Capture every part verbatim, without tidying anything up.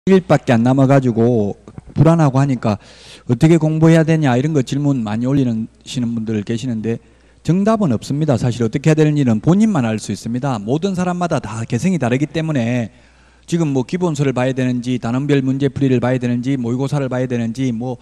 일밖에 안 남아가지고 불안하고 하니까 어떻게 공부해야 되냐 이런 거 질문 많이 올리시는 분들 계시는데 정답은 없습니다. 사실 어떻게 해야 되는 일은 본인만 알 수 있습니다. 모든 사람마다 다 개성이 다르기 때문에 지금 뭐 기본서를 봐야 되는지 단원별 문제풀이를 봐야 되는지 모의고사를 봐야 되는지 뭐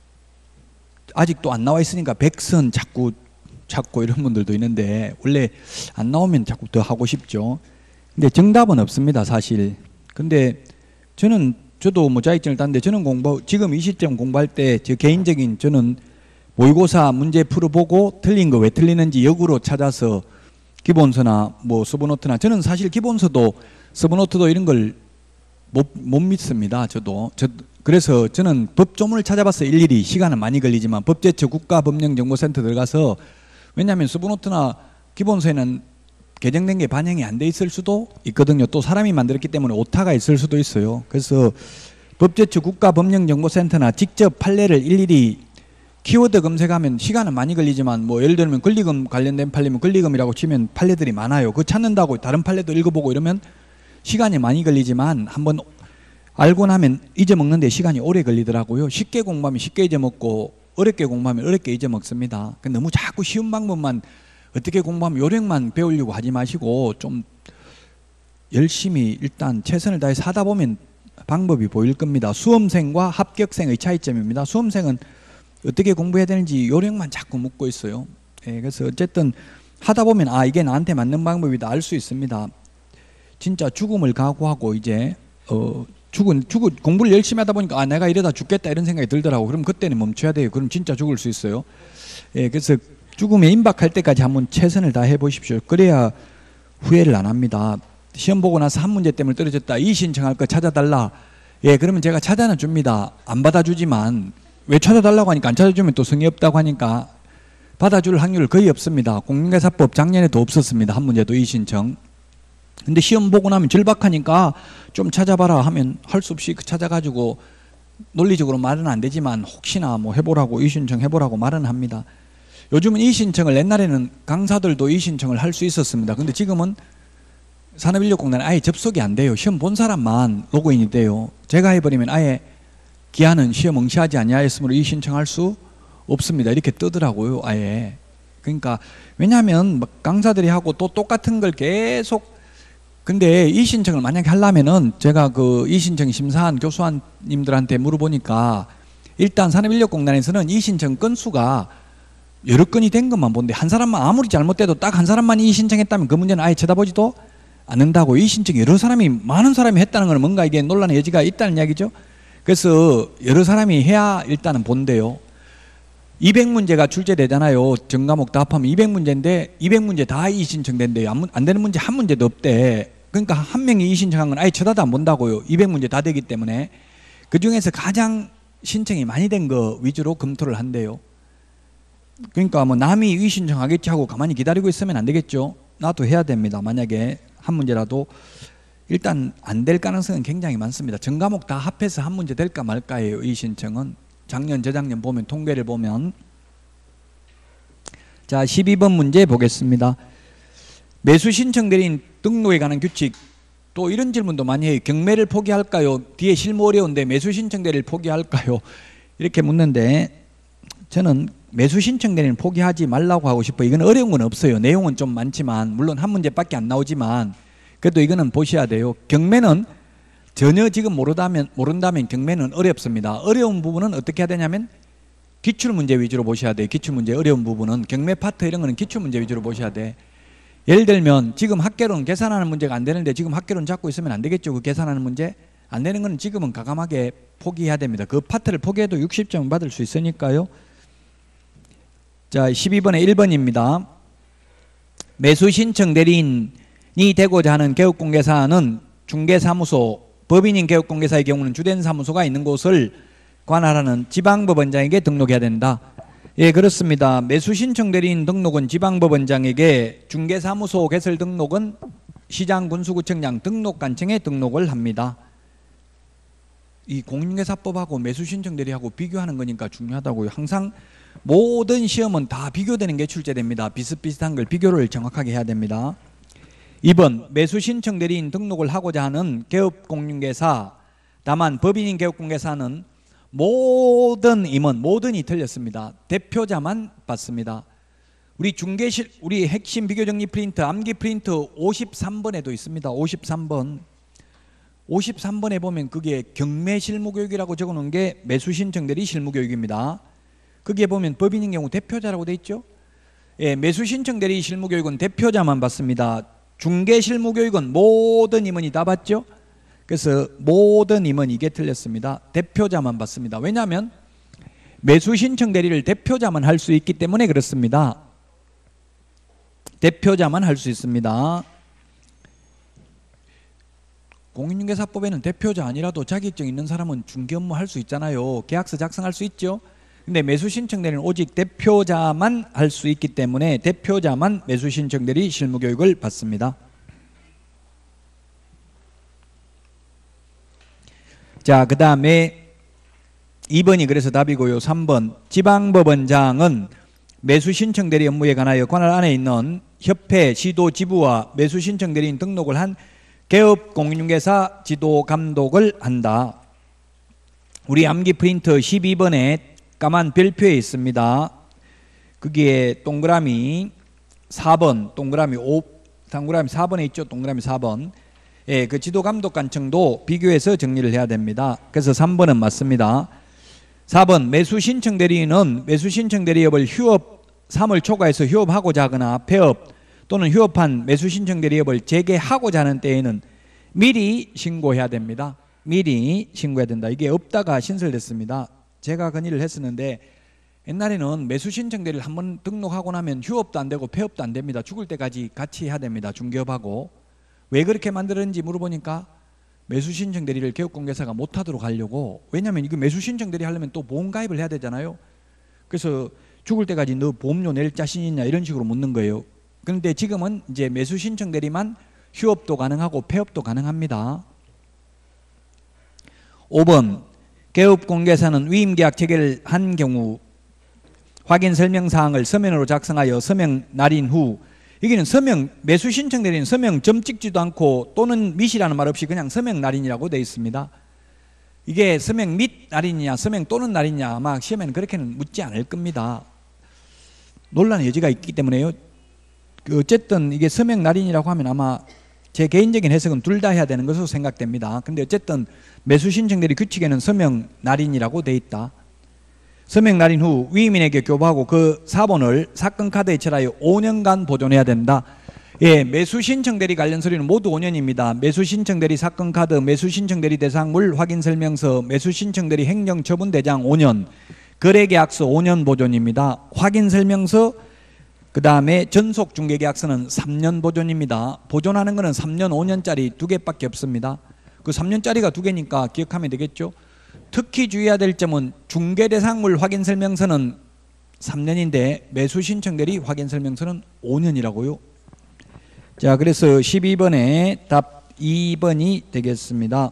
아직도 안 나와 있으니까 백선 자꾸 찾고 이런 분들도 있는데 원래 안 나오면 자꾸 더 하고 싶죠. 근데 정답은 없습니다. 사실. 근데 저는 저도 뭐 자격증을 땄는데 저는 공부 지금 이 시점 공부할 때 저 개인적인 저는 모의고사 문제 풀어보고 틀린 거 왜 틀리는지 역으로 찾아서 기본서나 뭐 서브노트나 저는 사실 기본서도 서브노트도 이런 걸 못 못 믿습니다. 저도 저 그래서 저는 법조문을 찾아봤어요. 일일이 시간은 많이 걸리지만 법제처 국가법령정보센터 들어가서 왜냐하면 서브노트나 기본서에는 개정된 게 반영이 안 돼 있을 수도 있거든요. 또 사람이 만들었기 때문에 오타가 있을 수도 있어요. 그래서 법제처 국가법령정보센터나 직접 판례를 일일이 키워드 검색하면 시간은 많이 걸리지만 뭐 예를 들면 권리금 관련된 판례면 권리금이라고 치면 판례들이 많아요. 그거 찾는다고 다른 판례도 읽어보고 이러면 시간이 많이 걸리지만 한번 알고 나면 잊어먹는데 시간이 오래 걸리더라고요. 쉽게 공부하면 쉽게 잊어먹고 어렵게 공부하면 어렵게 잊어먹습니다. 너무 자꾸 쉬운 방법만 어떻게 공부하면 요령만 배우려고 하지 마시고 좀 열심히 일단 최선을 다해서 하다 보면 방법이 보일 겁니다. 수험생과 합격생의 차이점입니다. 수험생은 어떻게 공부해야 되는지 요령만 자꾸 묻고 있어요. 예, 그래서 어쨌든 하다 보면 아 이게 나한테 맞는 방법이다 알 수 있습니다. 진짜 죽음을 각오하고 이제 어 죽은 죽은 공부를 열심히 하다 보니까 아 내가 이러다 죽겠다 이런 생각이 들더라고. 그럼 그때는 멈춰야 돼요. 그럼 진짜 죽을 수 있어요. 예, 그래서 죽음에 임박할 때까지 한번 최선을 다해 보십시오. 그래야 후회를 안 합니다. 시험 보고 나서 한 문제 때문에 떨어졌다. 이의 신청할 거 찾아달라. 예, 그러면 제가 찾아는 줍니다. 안 받아주지만 왜 찾아달라고 하니까 안 찾아주면 또 성의 없다고 하니까 받아줄 확률 거의 없습니다. 공인중개사법 작년에도 없었습니다. 한 문제도 이의 신청. 근데 시험 보고 나면 절박하니까 좀 찾아봐라 하면 할 수 없이 찾아가지고 논리적으로 말은 안 되지만 혹시나 뭐 해보라고 이의 신청 해보라고 말은 합니다. 요즘은 이의 신청을 옛날에는 강사들도 이의 신청을 할 수 있었습니다. 근데 지금은 산업인력공단에 아예 접속이 안 돼요. 시험 본 사람만 로그인이 돼요. 제가 해버리면 아예 기한은 시험 응시하지 아니하였으므로 이의 신청할 수 없습니다. 이렇게 뜨더라고요. 아예. 그러니까 왜냐하면 막 강사들이 하고 또 똑같은 걸 계속 근데 이의 신청을 만약에 하려면은 제가 그 이의 신청 심사한 교수님들한테 물어보니까 일단 산업인력공단에서는 이의 신청 건수가 여러 건이 된 것만 본데 한 사람만 아무리 잘못돼도 딱 한 사람만 이의 신청했다면 그 문제는 아예 쳐다보지도 않는다고. 이의 신청 여러 사람이 많은 사람이 했다는 건 뭔가 이게 논란의 여지가 있다는 이야기죠. 그래서 여러 사람이 해야 일단은 본대요. 이백 문제가 출제되잖아요. 전 과목 다 합하면 이백 문제인데 이백 문제 다 이의 신청된대요. 안 되는 문제 한 문제도 없대. 그러니까 한 명이 이의 신청한 건 아예 쳐다도 안 본다고요. 이백 문제 다 되기 때문에. 그중에서 가장 신청이 많이 된 거 위주로 검토를 한대요. 그러니까 뭐 남이 이의 신청하겠지 하고 가만히 기다리고 있으면 안 되겠죠. 나도 해야 됩니다. 만약에 한 문제라도 일단 안 될 가능성은 굉장히 많습니다. 전 과목 다 합해서 한 문제 될까 말까예요. 이의 신청은 작년 재작년 보면 통계를 보면. 자 십이 번 문제 보겠습니다. 매수 신청 대리인 등록에 관한 규칙. 또 이런 질문도 많이 해요. 경매를 포기할까요? 뒤에 실무 어려운데 매수 신청 대리를 포기할까요? 이렇게 묻는데 저는 매수 신청 대리는 포기하지 말라고 하고 싶어요. 이건 어려운 건 없어요. 내용은 좀 많지만 물론 한 문제밖에 안 나오지만 그래도 이거는 보셔야 돼요. 경매는 전혀 지금 모른다면, 모른다면 경매는 어렵습니다. 어려운 부분은 어떻게 해야 되냐면 기출문제 위주로 보셔야 돼요. 기출문제 어려운 부분은 경매 파트 이런 거는 기출문제 위주로 보셔야 돼. 예를 들면 지금 학개론 계산하는 문제가 안 되는데 지금 학개론 잡고 있으면 안 되겠죠. 그 계산하는 문제 안 되는 건 지금은 과감하게 포기해야 됩니다. 그 파트를 포기해도 육십 점 받을 수 있으니까요. 자 십이 번에 일 번입니다. 매수 신청 대리인이 되고자 하는 개업공개사는 중개사무소 법인인 개업공개사의 경우는 주된 사무소가 있는 곳을 관할하는 지방법원장에게 등록해야 된다. 예 그렇습니다. 매수 신청 대리인 등록은 지방법원장에게, 중개사무소 개설 등록은 시장 군수구청장 등록관청에 등록을 합니다. 이 공인중개사법하고 매수 신청 대리하고 비교하는 거니까 중요하다고요. 항상 모든 시험은 다 비교되는 게 출제됩니다. 비슷비슷한 걸 비교를 정확하게 해야 됩니다. 이 번 매수 신청 대리인 등록을 하고자 하는 개업공인중개사 다만 법인인 개업공개사는 모든 임원, 모든이 틀렸습니다. 대표자만 받습니다. 우리 중개실, 우리 핵심 비교정리 프린트, 암기 프린트 오십삼 번에도 있습니다. 오십삼 번. 오십삼 번에 보면 그게 경매 실무교육이라고 적어놓은 게 매수신청 대리 실무교육입니다. 거기에 보면 법인인 경우 대표자라고 돼 있죠. 예, 매수신청 대리 실무교육은 대표자만 받습니다. 중개 실무교육은 모든 임원이 다 받죠. 그래서 모든 임원 이게 틀렸습니다. 대표자만 받습니다. 왜냐하면 매수신청 대리를 대표자만 할 수 있기 때문에 그렇습니다. 대표자만 할 수 있습니다. 공인중개사법에는 대표자 아니라도 자격증 있는 사람은 중개 업무 할 수 있잖아요. 계약서 작성할 수 있죠. 근데 매수신청 대리는 오직 대표자만 할 수 있기 때문에 대표자만 매수신청 대리 실무교육을 받습니다. 자, 그 다음에 이 번이 그래서 답이고요. 삼 번 지방법원장은 매수신청 대리 업무에 관하여 관할 안에 있는 협회, 지도, 지부와 매수신청 대리인 등록을 한 개업 공인중개사 지도 감독을 한다. 우리 암기 프린트 십이 번에 까만 별표에 있습니다. 거기에 동그라미 사 번, 동그라미 오, 동그라미 사 번에 있죠. 동그라미 사 번. 예, 그 지도 감독 관청도 비교해서 정리를 해야 됩니다. 그래서 삼 번은 맞습니다. 사 번 매수 신청 대리인은 매수 신청 대리업을 휴업 삼 월 초과해서 휴업하고자 하거나 폐업 또는 휴업한 매수 신청 대리업을 재개하고자 하는 때에는 미리 신고해야 됩니다. 미리 신고해야 된다. 이게 없다가 신설됐습니다. 제가 건의를 했었는데 옛날에는 매수 신청 대리를 한번 등록하고 나면 휴업도 안 되고 폐업도 안 됩니다. 죽을 때까지 같이 해야 됩니다. 중개업하고. 왜 그렇게 만들었는지 물어보니까 매수신청 대리를 개업공개사가 못하도록 하려고. 왜냐하면 이거 매수신청 대리 하려면 또 보험가입을 해야 되잖아요. 그래서 죽을 때까지 너 보험료 낼 자신 있냐 이런 식으로 묻는 거예요. 그런데 지금은 이제 매수신청 대리만 휴업도 가능하고 폐업도 가능합니다. 오 번 개업공개사는 위임계약 체결을 한 경우 확인 설명사항을 서면으로 작성하여 서명 날인 후 여기는 서명, 매수 신청 대리는 서명 점 찍지도 않고 또는 밋이라는 말 없이 그냥 서명 날인이라고 되어 있습니다. 이게 서명 및 날인이냐 서명 또는 날인이냐 아마 시험에는 그렇게는 묻지 않을 겁니다. 논란의 여지가 있기 때문에요. 어쨌든 이게 서명 날인이라고 하면 아마 제 개인적인 해석은 둘 다 해야 되는 것으로 생각됩니다. 근데 어쨌든 매수 신청 대리 규칙에는 서명 날인이라고 되어 있다. 서명 날인 후 위임인에게 교부하고 그 사본을 사건 카드에 칠하여 오 년간 보존해야 된다. 예, 매수 신청 대리 관련 서류는 모두 오 년입니다. 매수 신청 대리 사건 카드, 매수 신청 대리 대상물 확인 설명서, 매수 신청 대리 행정 처분 대장 오 년, 거래 계약서 오 년 보존입니다. 확인 설명서 그 다음에 전속 중개 계약서는 삼 년 보존입니다. 보존하는 거는 삼 년, 오 년짜리 두 개밖에 없습니다. 그 삼 년짜리가 두 개니까 기억하면 되겠죠. 특히 주의해야 될 점은 중개대상물 확인설명서는 삼 년인데 매수신청대리 확인설명서는 오 년이라고요. 자, 그래서 십이 번에 답 이 번이 되겠습니다.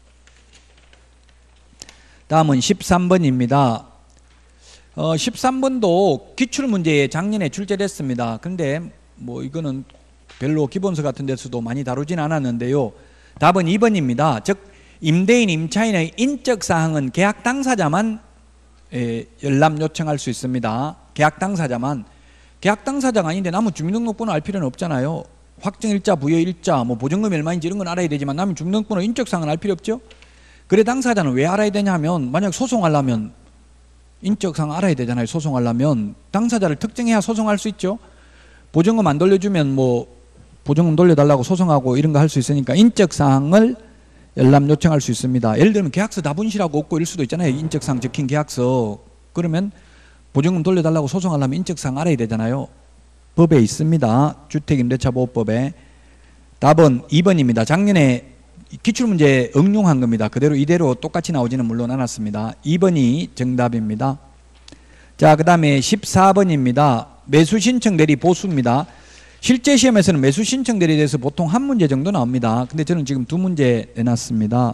다음은 십삼 번입니다. 어, 십삼 번도 기출문제에 작년에 출제됐습니다. 근데 뭐 이거는 별로 기본서 같은 데서도 많이 다루진 않았는데요. 답은 이 번입니다. 즉 임대인, 임차인의 인적 사항은 계약 당사자만 에, 열람 요청할 수 있습니다. 계약 당사자만. 계약 당사자가 아닌데 남은 주민등록번호 알 필요는 없잖아요. 확정일자, 부여일자, 뭐 보증금이 얼마인지 이런 건 알아야 되지만 남은 주민등록번호 인적 사항은 알 필요 없죠. 그래 당사자는 왜 알아야 되냐면 만약 소송하려면 인적 사항 알아야 되잖아요. 소송하려면 당사자를 특정해야 소송할 수 있죠. 보증금 안 돌려주면 뭐 보증금 돌려달라고 소송하고 이런 거 할 수 있으니까 인적 사항을 열람 요청할 수 있습니다. 예를 들면 계약서 다 분실하고 없고 이럴 수도 있잖아요. 인적사항 적힌 계약서. 그러면 보증금 돌려달라고 소송하려면 인적사항 알아야 되잖아요. 법에 있습니다. 주택임대차보호법에. 답은 이 번입니다. 작년에 기출문제 응용한 겁니다. 그대로 이대로 똑같이 나오지는 물론 않았습니다. 이 번이 정답입니다. 자, 그 다음에 십사 번입니다. 매수신청 대리 보수입니다. 실제 시험에서는 매수 신청 대리에 대해서 보통 한 문제 정도 나옵니다. 근데 저는 지금 두 문제 내놨습니다.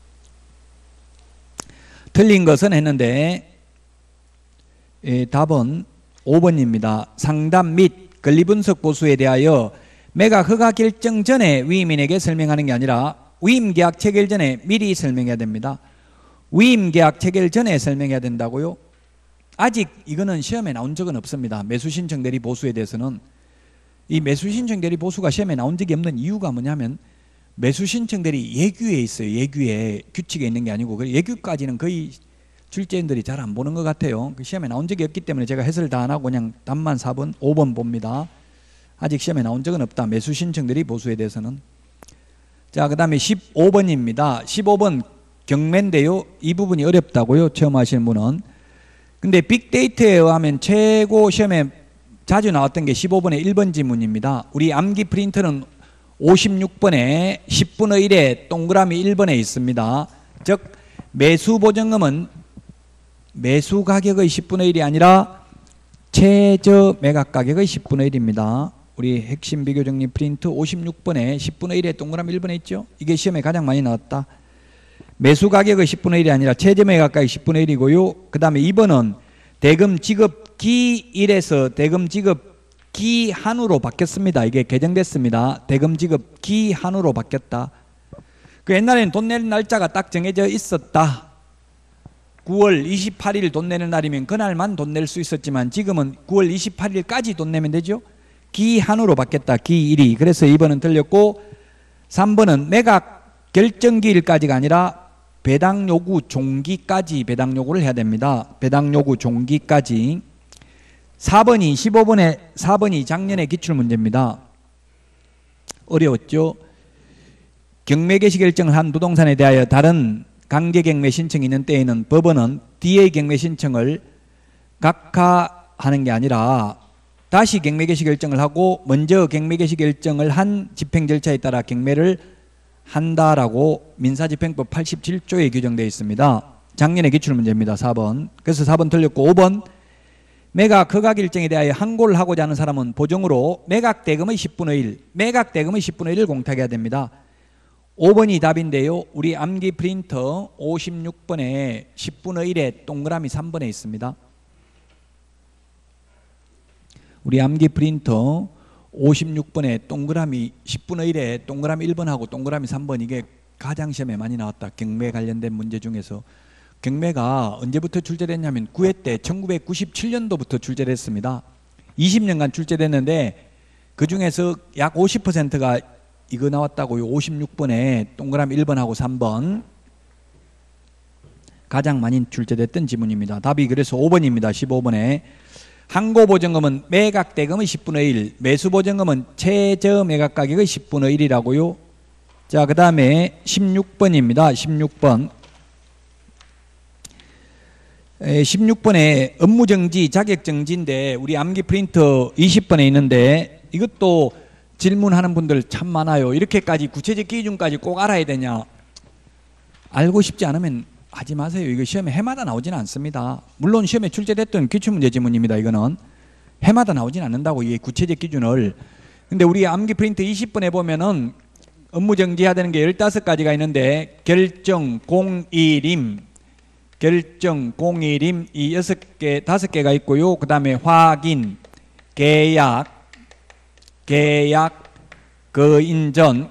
틀린 것은 했는데 예, 답은 오 번입니다. 상담 및 권리분석 보수에 대하여 매각 허가 결정 전에 위임인에게 설명하는 게 아니라 위임계약 체결 전에 미리 설명해야 됩니다. 위임계약 체결 전에 설명해야 된다고요? 아직 이거는 시험에 나온 적은 없습니다. 매수신청 대리 보수에 대해서는. 이 매수신청 대리 보수가 시험에 나온 적이 없는 이유가 뭐냐면 매수신청 대리 예규에 있어요. 예규에. 규칙에 있는 게 아니고 예규까지는 거의 출제인들이 잘 안 보는 것 같아요. 시험에 나온 적이 없기 때문에 제가 해설 다 안 하고 그냥 답만 사 번, 오 번 봅니다. 아직 시험에 나온 적은 없다. 매수신청 대리 보수에 대해서는. 자, 그 다음에 십오 번입니다. 십오 번 경매인데요. 이 부분이 어렵다고요. 처음 하시는 분은. 근데 빅데이터에 의하면 최고 시험에 자주 나왔던 게 십오 번의 일 번 지문입니다. 우리 암기 프린터는 오십육 번에 십분의 일에 동그라미 일 번에 있습니다. 즉 매수 보증금은 매수 가격의 십분의 일이 아니라 최저 매각 가격의 십분의 일입니다. 우리 핵심 비교 정리 프린트 오십육 번에 십분의 일에 동그라미 일 번에 있죠. 이게 시험에 가장 많이 나왔다. 매수 가격의 십분의 일이 아니라 최저 매각 가격 십분의 일이고요. 그 다음에 이 번은 대금 지급 기일에서 대금 지급 기한으로 바뀌었습니다. 이게 개정됐습니다. 대금 지급 기한으로 바뀌었다. 그 옛날에는 돈 내는 날짜가 딱 정해져 있었다. 구월 이십팔일 돈 내는 날이면 그날만 돈 낼 수 있었지만 지금은 구월 이십팔일까지 돈 내면 되죠. 기한으로 바뀌었다. 기일이. 그래서 이 번은 틀렸고 삼 번은 매각 결정기일까지가 아니라 배당 요구 종기까지 배당 요구를 해야 됩니다. 배당 요구 종기까지. 사 번이 십오 번에 사 번이 작년의 기출문제입니다. 어려웠죠. 경매 개시 결정을 한 부동산에 대하여 다른 강제 경매 신청이 있는 때에는 법원은 디에이 경매 신청을 각하하는 게 아니라 다시 경매 개시 결정을 하고 먼저 경매 개시 결정을 한 집행 절차에 따라 경매를 한다라고 민사집행법 팔십칠 조에 규정되어 있습니다. 작년의 기출문제입니다. 사 번. 그래서 사 번 틀렸고 오 번 매각 허가 일정에 대하여 항고를 하고자 하는 사람은 보정으로 매각 대금의 십분의 일, 매각 대금의 십분의 일을 공탁해야 됩니다. 오 번이 답인데요. 우리 암기 프린터 오십육 번에 십분의 일에 동그라미 삼 번에 있습니다. 우리 암기 프린터 오십육 번에 동그라미 십분의 일에 동그라미 일 번하고 동그라미 삼 번 이게 가장 시험에 많이 나왔다. 경매 관련된 문제 중에서. 경매가 언제부터 출제됐냐면 구 회 때 천구백구십칠 년도부터 출제됐습니다. 이십 년간 출제됐는데 그중에서 약 오십 퍼센트가 이거 나왔다고요. 오십육 번에 동그라미 일 번하고 삼 번 가장 많이 출제됐던 지문입니다. 답이 그래서 오 번입니다. 십오 번에 항고보증금은 매각대금의 십분의 일, 매수보증금은 최저 매각가격의 십분의 일이라고요. 자, 그 다음에 십육 번입니다. 십육 번. 십육 번에 업무정지, 자격정지인데 우리 암기 프린터 이십 번에 있는데 이것도 질문하는 분들 참 많아요. 이렇게까지 구체적 기준까지 꼭 알아야 되냐. 알고 싶지 않으면 하지 마세요. 이거 시험에 해마다 나오지는 않습니다. 물론 시험에 출제됐던 기출문제 지문입니다. 이거는 해마다 나오지는 않는다고 이 구체적 기준을. 근데 우리 암기 프린터 이십 번에 보면은 업무정지해야 되는 게 열다섯 가지가 있는데 결정, 공일임, 결정, 공일임 이 여섯 개, 다섯 개가 있고요. 그 다음에 확인, 계약, 계약, 거인전,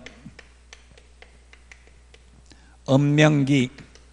엄명기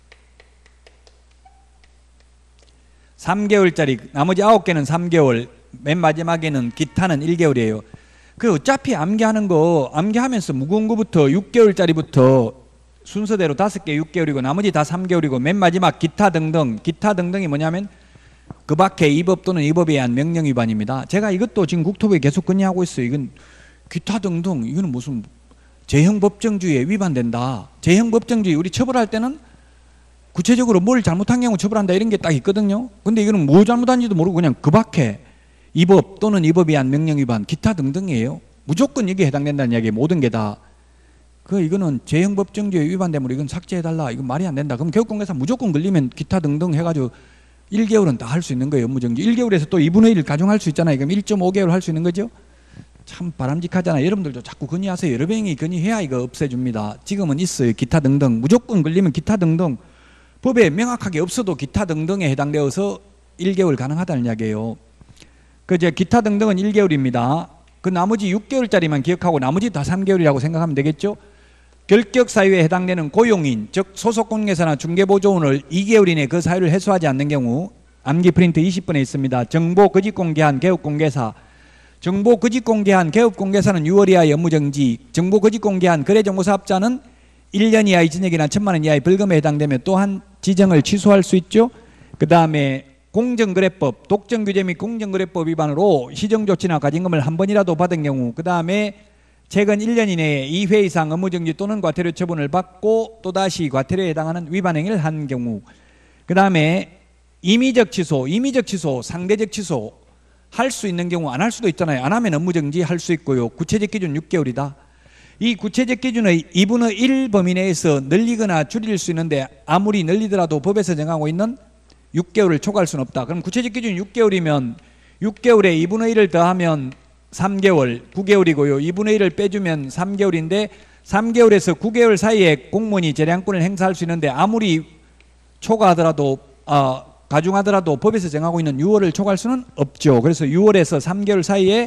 삼 개월짜리 나머지 아홉 개는 삼 개월 맨 마지막에는 기타는 일 개월이에요. 그 어차피 암기하는 거 암기하면서 무거운 거부터 육 개월짜리부터 순서대로 다섯 개 육 개월이고 나머지 다 삼 개월이고 맨 마지막 기타 등등 기타 등등이 뭐냐면 그 밖에 이 법 또는 이 법에 의한 명령 위반입니다. 제가 이것도 지금 국토부에 계속 건의하고 있어요. 이건 기타 등등 이거는 무슨 재형법정주의에 위반된다. 재형법정주의 우리 처벌할 때는 구체적으로 뭘 잘못한 경우 처벌한다 이런 게 딱 있거든요. 근데 이거는 뭐 잘못한지도 모르고 그냥 그 밖에 이 법 또는 이 법에 의한 명령 위반 기타 등등이에요. 무조건 이게 해당된다는 이야기예요. 모든 게 다. 그 이거는 재형법정주의에 위반되면 이건 삭제해달라. 이건 말이 안 된다. 그럼 교육공개사 무조건 걸리면 기타 등등 해가지고 일 개월은 다 할 수 있는 거예요. 업무정지. 일 개월에서 또 이분의 일 가중할 수 있잖아요. 그럼 일 점 오 개월 할 수 있는 거죠. 참 바람직하잖아요. 여러분들도 자꾸 건의하세요. 여러 명이 건의해야 이거 없애줍니다. 지금은 있어요. 기타 등등. 무조건 걸리면 기타 등등. 법에 명확하게 없어도 기타 등등에 해당되어서 일 개월 가능하다는 이야기예요. 그 이제 기타 등등은 일 개월입니다. 그 나머지 육 개월짜리만 기억하고 나머지 다 삼 개월이라고 생각하면 되겠죠. 결격 사유에 해당되는 고용인, 즉 소속 공개사나 중개보조원을 이 개월 이내 그 사유를 해소하지 않는 경우 암기 프린트 이십 번에 있습니다. 정보 거짓 공개한 개업 공개사, 정보 거짓 공개한 개업 공개사는 유 월 이하의 업무정지, 정보 거짓 공개한 거래정보사업자는 일 년 이하의 징역이나 천만 원 이하의 벌금에 해당되며 또한 지정을 취소할 수 있죠. 그 다음에 공정거래법, 독점규제 및 공정거래법 위반으로 시정조치나 가징금을 한 번이라도 받은 경우, 그 다음에 최근 일 년 이내에 이 회 이상 업무정지 또는 과태료 처분을 받고 또다시 과태료에 해당하는 위반 행위를 한 경우, 그 다음에 임의적 취소, 임의적 취소, 상대적 취소 할 수 있는 경우 안 할 수도 있잖아요. 안 하면 업무정지 할 수 있고요. 구체적 기준 육 개월이다. 이 구체적 기준의 이분의 일 범위 내에서 늘리거나 줄일 수 있는데 아무리 늘리더라도 법에서 정하고 있는 육 개월을 초과할 수는 없다. 그럼 구체적 기준이 육 개월이면 육 개월에 이분의 일을 더하면 삼 개월, 구 개월이고요. 이분의 일을 빼주면 삼 개월인데 삼 개월에서 구 개월 사이에 공무원이 재량권을 행사할 수 있는데 아무리 초과하더라도 어, 가중하더라도 법에서 정하고 있는 유 월을 초과할 수는 없죠. 그래서 유 월에서 삼 개월 사이에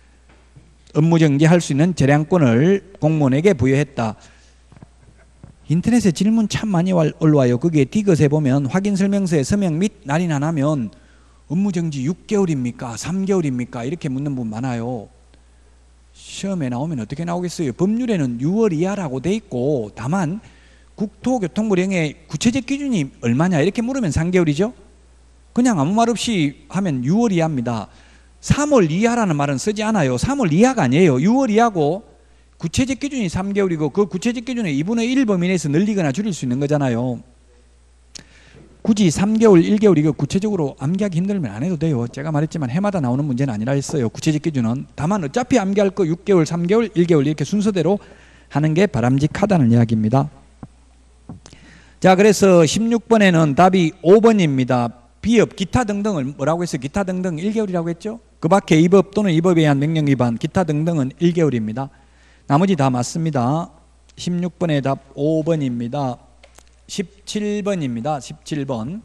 업무정지할 수 있는 재량권을 공무원에게 부여했다. 인터넷에 질문 참 많이 올라와요. 거기에 디귿에 보면 확인설명서에 서명 및 날인 안 하면 업무정지 육 개월입니까? 삼 개월입니까? 이렇게 묻는 분 많아요. 시험에 나오면 어떻게 나오겠어요? 법률에는 유 월 이하라고 돼 있고 다만 국토교통부령의 구체적 기준이 얼마냐 이렇게 물으면 삼 개월이죠. 그냥 아무 말 없이 하면 유 월 이하입니다. 삼 월 이하라는 말은 쓰지 않아요. 삼 월 이하가 아니에요. 유 월 이하고 구체적 기준이 삼 개월이고 그 구체적 기준에 이분의 일 범위 내에서 늘리거나 줄일 수 있는 거잖아요. 굳이 삼 개월, 일 개월 이거 구체적으로 암기하기 힘들면 안 해도 돼요. 제가 말했지만 해마다 나오는 문제는 아니라 했어요. 구체적 기준은. 다만 어차피 암기할 거 육 개월, 삼 개월, 일 개월 이렇게 순서대로 하는 게 바람직하다는 이야기입니다. 자, 그래서 십육 번에는 답이 오 번입니다. 비업, 기타 등등을 뭐라고 했어요? 기타 등등 일 개월이라고 했죠? 그 밖에 이 법 또는 이 법에 의한 명령 위반, 기타 등등은 일 개월입니다. 나머지 다 맞습니다. 십육 번의 답 오 번입니다. 십칠 번입니다. 십칠 번.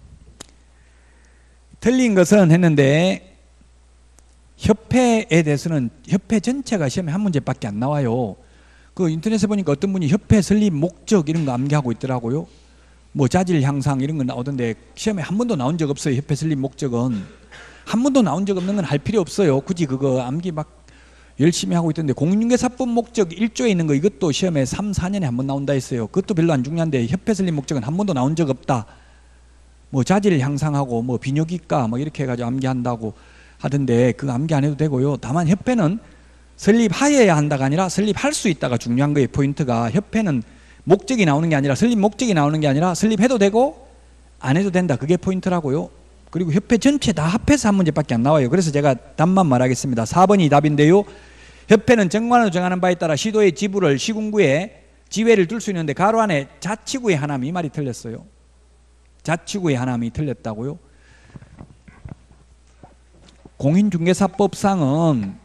틀린 것은 했는데 협회에 대해서는 협회 전체가 시험에 한 문제밖에 안 나와요. 그 인터넷에 보니까 어떤 분이 협회 설립 목적 이런 거 암기하고 있더라고요. 뭐 자질 향상 이런 거 나오던데 시험에 한 번도 나온 적 없어요. 협회 설립 목적은. 한 번도 나온 적 없는 건 할 필요 없어요. 굳이 그거 암기 막 열심히 하고 있던데 공인중개사법 목적 일 조에 있는 거 이것도 시험에 삼, 사 년에 한 번 나온다 했어요. 그것도 별로 안 중요한데 협회 설립 목적은 한 번도 나온 적 없다. 뭐 자질 향상하고 뭐 비뇨기과 뭐 이렇게 해가지고 암기한다고 하던데 그거 암기 안 해도 되고요. 다만 협회는 설립하여야 한다가 아니라 설립할 수 있다가 중요한 거예요. 포인트가 협회는 목적이 나오는 게 아니라 설립 목적이 나오는 게 아니라 설립해도 되고 안 해도 된다. 그게 포인트라고요. 그리고 협회 전체 다 합해서 한 문제밖에 안 나와요. 그래서 제가 답만 말하겠습니다. 사 번이 답인데요. 협회는 정관으로 정하는 바에 따라 시도의 지부를 시군구에 지회를 둘 수 있는데 가로 안에 자치구의 하나미 이 말이 틀렸어요. 자치구의 하나미 틀렸다고요. 공인중개사법상은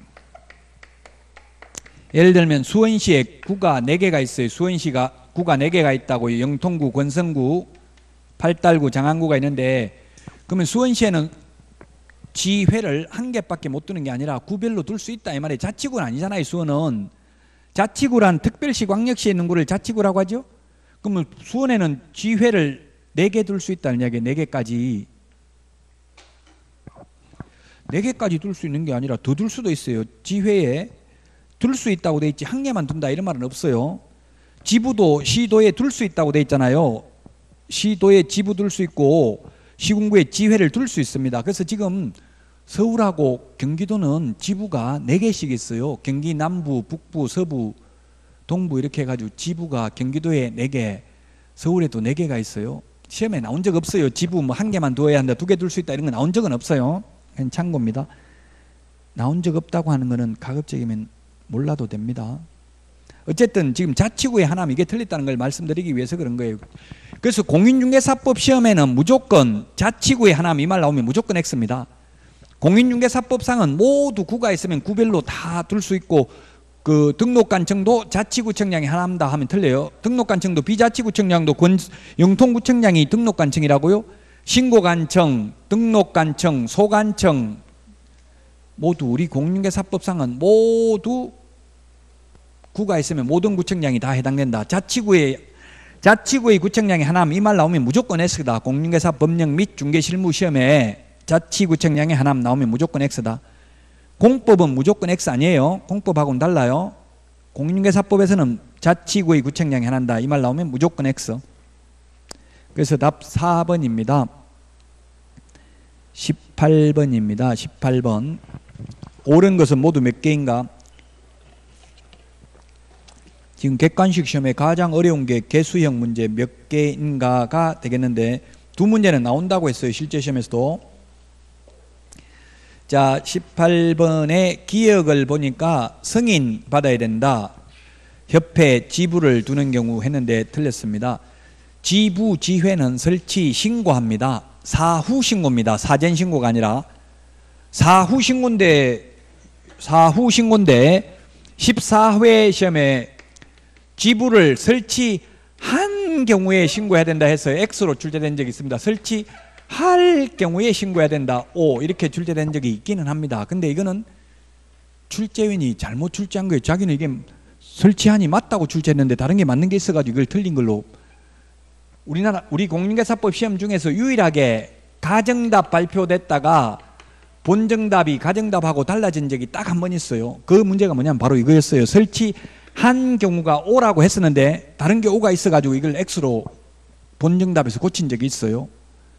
예를 들면 수원시에 구가 네 개가 있어요. 수원시가 구가 네 개가 있다고요. 영통구, 권성구, 팔달구, 장안구가 있는데 그러면 수원시에는 지회를 한 개밖에 못 두는 게 아니라 구별로 둘 수 있다 이 말이에요. 자치구는 아니잖아요. 수원은. 자치구란 특별시, 광역시에 있는 구를 자치구라고 하죠. 그러면 수원에는 지회를 네 개 둘 수 있다는 이야기예요. 네 개까지. 네 개까지 둘 수 있는 게 아니라 더 둘 수도 있어요. 지회에 둘 수 있다고 돼 있지 한 개만 둔다 이런 말은 없어요. 지부도 시도에 둘 수 있다고 돼 있잖아요. 시도에 지부 둘 수 있고 시군구에 지회를 둘 수 있습니다. 그래서 지금 서울하고 경기도는 지부가 네 개씩 있어요. 경기 남부, 북부, 서부, 동부 이렇게 해가지고 지부가 경기도에 네 개, 서울에도 네 개가 있어요. 시험에 나온 적 없어요. 지부 뭐 한 개만 두어야 한다, 두 개 둘 수 있다 이런 거 나온 적은 없어요. 그냥 참고입니다. 나온 적 없다고 하는 거는 가급적이면 몰라도 됩니다. 어쨌든 지금 자치구의 하나면 이게 틀렸다는 걸 말씀드리기 위해서 그런 거예요. 그래서 공인중개사법 시험에는 무조건 자치구의 하나면 이 말 나오면 무조건 X입니다. 공인중개사법상은 모두 구가 있으면 구별로 다 둘 수 있고 그 등록관청도 자치구청장이 하나입니다 하면 틀려요. 등록관청도 비자치구청장도 권, 영통구청장이 등록관청이라고요. 신고관청, 등록관청, 소관청 모두 우리 공인중개사법상은 모두 구가 있으면 모든 구청장이 다 해당된다. 자치구의 자치구의 구청장이 하나면 이 말 나오면 무조건 X다. 공인중개사 법령 및 중개실무 시험에 자치구청장이 하나면 나오면 무조건 X다. 공법은 무조건 X 아니에요. 공법하고는 달라요. 공인중개사법에서는 자치구의 구청장이 하나다. 이 말 나오면 무조건 X. 그래서 답 사 번입니다. 십팔 번입니다. 십팔 번. 옳은 것은 모두 몇 개인가? 지금 객관식 시험에 가장 어려운 게 개수형 문제 몇 개인가가 되겠는데 두 문제는 나온다고 했어요. 실제 시험에서도. 자, 십팔 번의 기억을 보니까 승인 받아야 된다. 협회 지부를 두는 경우 했는데 틀렸습니다. 지부 지회는 설치 신고합니다. 사후 신고입니다. 사전 신고가 아니라. 사후 신고인데 사후 신고인데 십사 회 시험에 지부를 설치한 경우에 신고해야 된다 해서 X로 출제된 적이 있습니다. 설치할 경우에 신고해야 된다. O 이렇게 출제된 적이 있기는 합니다. 근데 이거는 출제원이 잘못 출제한 거예요. 자기는 이게 설치한이 맞다고 출제했는데 다른 게 맞는 게 있어가지고 이걸 틀린 걸로. 우리나라 우리 공인중개사법 시험 중에서 유일하게 가정답 발표됐다가 본정답이 가정답하고 달라진 적이 딱 한 번 있어요. 그 문제가 뭐냐면 바로 이거였어요. 설치한 경우가 O라고 했었는데 다른 게 O가 있어가지고 이걸 X로 본정답에서 고친 적이 있어요.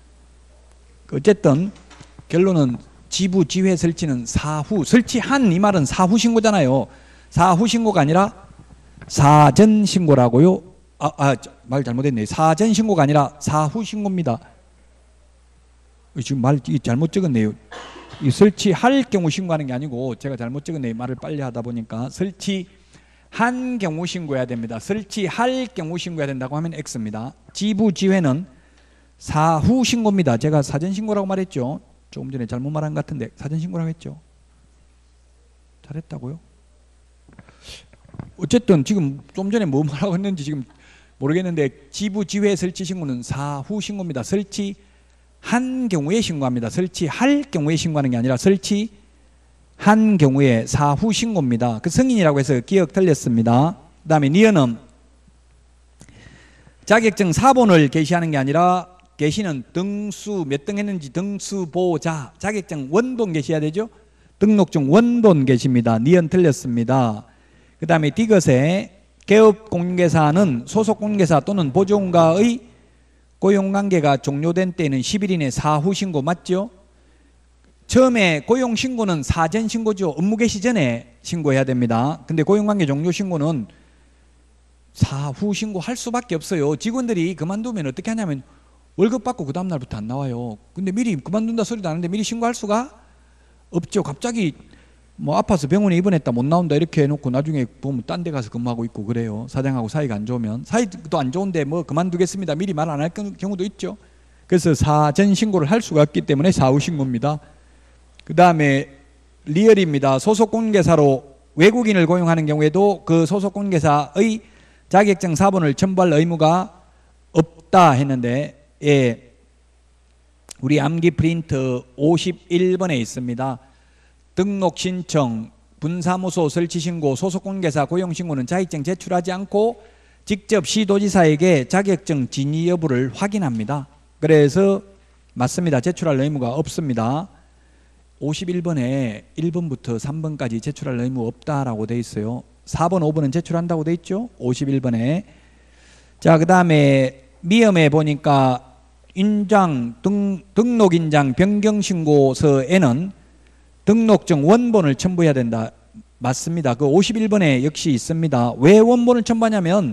어쨌든 결론은 지부 지회 설치는 사후, 설치한 이 말은 사후 신고잖아요. 사후 신고가 아니라 사전 신고라고요. 아, 아, 말 잘못했네. 사전 신고가 아니라 사후 신고입니다. 지금 말 잘못 적었네요. 이 설치할 경우 신고하는 게 아니고 제가 잘못 적었네요. 말을 빨리 하다 보니까 설치한 경우 신고해야 됩니다. 설치할 경우 신고해야 된다고 하면 X입니다. 지부 지회는 사후 신고입니다. 제가 사전 신고라고 말했죠. 조금 전에 잘못 말한 것 같은데 사전 신고라고 했죠. 잘했다고요? 어쨌든 지금 좀 전에 뭐 말하고 했는지 지금 모르겠는데 지부 지회 설치 신고는 사후 신고입니다. 설치한 경우에 신고합니다. 설치할 경우에 신고하는 게 아니라 설치한 경우에 사후 신고입니다. 그 승인이라고 해서 기억 틀렸습니다. 그 다음에 니은은 자격증 사본을 게시하는 게 아니라 게시는 등수 몇 등 했는지 등수보자. 자격증 원본 게시해야 되죠. 등록증 원본 게시입니다. 니은 틀렸습니다. 그 다음에 디귿에 개업 공인중개사는 소속 공인중개사 또는 보조공가의 고용관계가 종료된 때에는 십 일 이내 사후 신고 맞죠? 처음에 고용 신고는 사전 신고죠. 업무 개시 전에 신고해야 됩니다. 근데 고용관계 종료 신고는 사후 신고할 수밖에 없어요. 직원들이 그만두면 어떻게 하냐면 월급 받고 그 다음날부터 안 나와요. 근데 미리 그만둔다 소리도 안 하는데 미리 신고할 수가 없죠. 갑자기 뭐 아파서 병원에 입원했다 못 나온다 이렇게 해놓고 나중에 보면 딴 데 가서 근무하고 있고 그래요. 사장하고 사이가 안 좋으면. 사이도 안 좋은데 뭐 그만두겠습니다 미리 말 안 할 경우도 있죠. 그래서 사전 신고를 할 수가 없기 때문에 사후 신고입니다. 그 다음에 리얼입니다. 소속 공인중개사로 외국인을 고용하는 경우에도 그 소속 공인중개사의 자격증 사본을 첨부할 의무가 없다 했는데 예, 우리 암기 프린트 오십일 번에 있습니다. 등록 신청, 분사무소 설치 신고, 소속 공인중개사 고용 신고는 자격증 제출하지 않고 직접 시도지사에게 자격증 진위 여부를 확인합니다. 그래서 맞습니다. 제출할 의무가 없습니다. 오십일 번에 일 번부터 삼 번까지 제출할 의무 없다라고 돼 있어요. 사 번, 오 번은 제출한다고 돼 있죠. 오십일 번에. 자, 그 다음에 미음에 보니까 인장, 등, 등록인장 변경신고서에는 등록증 원본을 첨부해야 된다. 맞습니다. 그 오십일 번에 역시 있습니다. 왜 원본을 첨부하냐면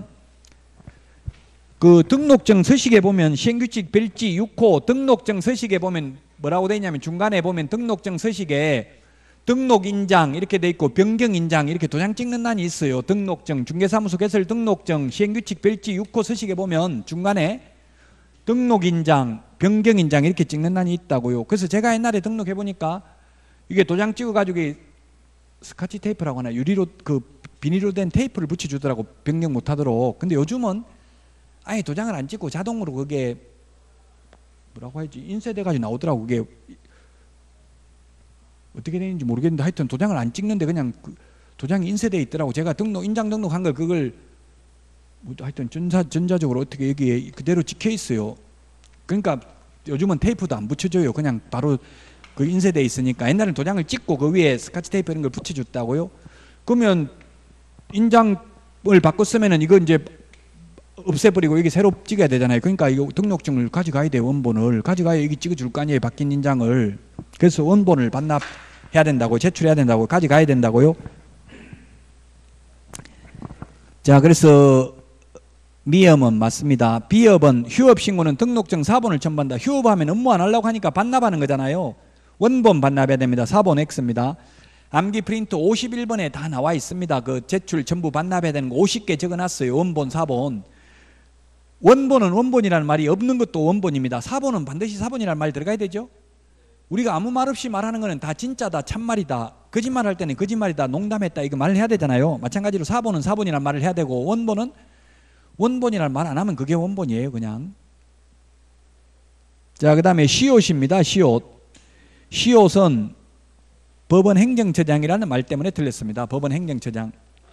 그 등록증 서식에 보면 시행규칙 별지 육 호 등록증 서식에 보면 뭐라고 되어 있냐면 중간에 보면 등록증 서식에 등록인장 이렇게 돼 있고 변경인장 이렇게 도장 찍는 난이 있어요. 등록증, 중개사무소 개설 등록증, 시행규칙 별지 육 호 서식에 보면 중간에 등록인장, 변경인장 이렇게 찍는 난이 있다고요. 그래서 제가 옛날에 등록해 보니까 이게 도장 찍어가지고 스카치 테이프라고 하나 유리로 그 비닐로 된 테이프를 붙여주더라고 변경 못하도록. 근데 요즘은 아예 도장을 안 찍고 자동으로 그게 뭐라고 해야지 인쇄돼가지고 나오더라고. 그게 어떻게 되는지 모르겠는데 하여튼 도장을 안 찍는데 그냥 그 도장이 인쇄되어 있더라고. 제가 등록 인장 등록한 걸 그걸 뭐 하여튼 전자, 전자적으로 어떻게 여기에 그대로 찍혀 있어요. 그러니까 요즘은 테이프도 안 붙여줘요. 그냥 바로 그 인쇄되어 있으니까. 옛날에는 도장을 찍고 그 위에 스카치 테이프 이런 걸 붙여줬다고요. 그러면 인장을 바꿨으면은 이거 이제 없애버리고 여기 새로 찍어야 되잖아요. 그러니까 이거 등록증을 가져가야 돼요. 원본을 가져가야 여기 찍어줄 거 아니에요. 바뀐 인장을. 그래서 원본을 반납해야 된다고, 제출해야 된다고, 가져가야 된다고요. 자, 그래서 미업은 맞습니다. 비업은 휴업 신고는 등록증 사본을 첨부한다. 휴업하면 업무 안 하려고 하니까 반납하는 거잖아요. 원본 반납해야 됩니다. 사본 X입니다. 암기 프린트 오십일 번에 다 나와 있습니다. 그 제출 전부 반납해야 되는 거 오십 개 적어놨어요. 원본, 사본. 원본은 원본이라는 말이 없는 것도 원본입니다. 사본은 반드시 사본이라는 말이 들어가야 되죠. 우리가 아무 말 없이 말하는 거는 다 진짜다, 참말이다, 거짓말 할 때는 거짓말이다, 농담했다 이거 말을 해야 되잖아요. 마찬가지로 사본은 사본이라는 말을 해야 되고 원본은 원본이라는 말 안 하면 그게 원본이에요. 그냥. 자, 그 다음에 시옷입니다. 시옷. 시옷은 법원 행정처장이라는 말 때문에 틀렸습니다. 법원 행정처장.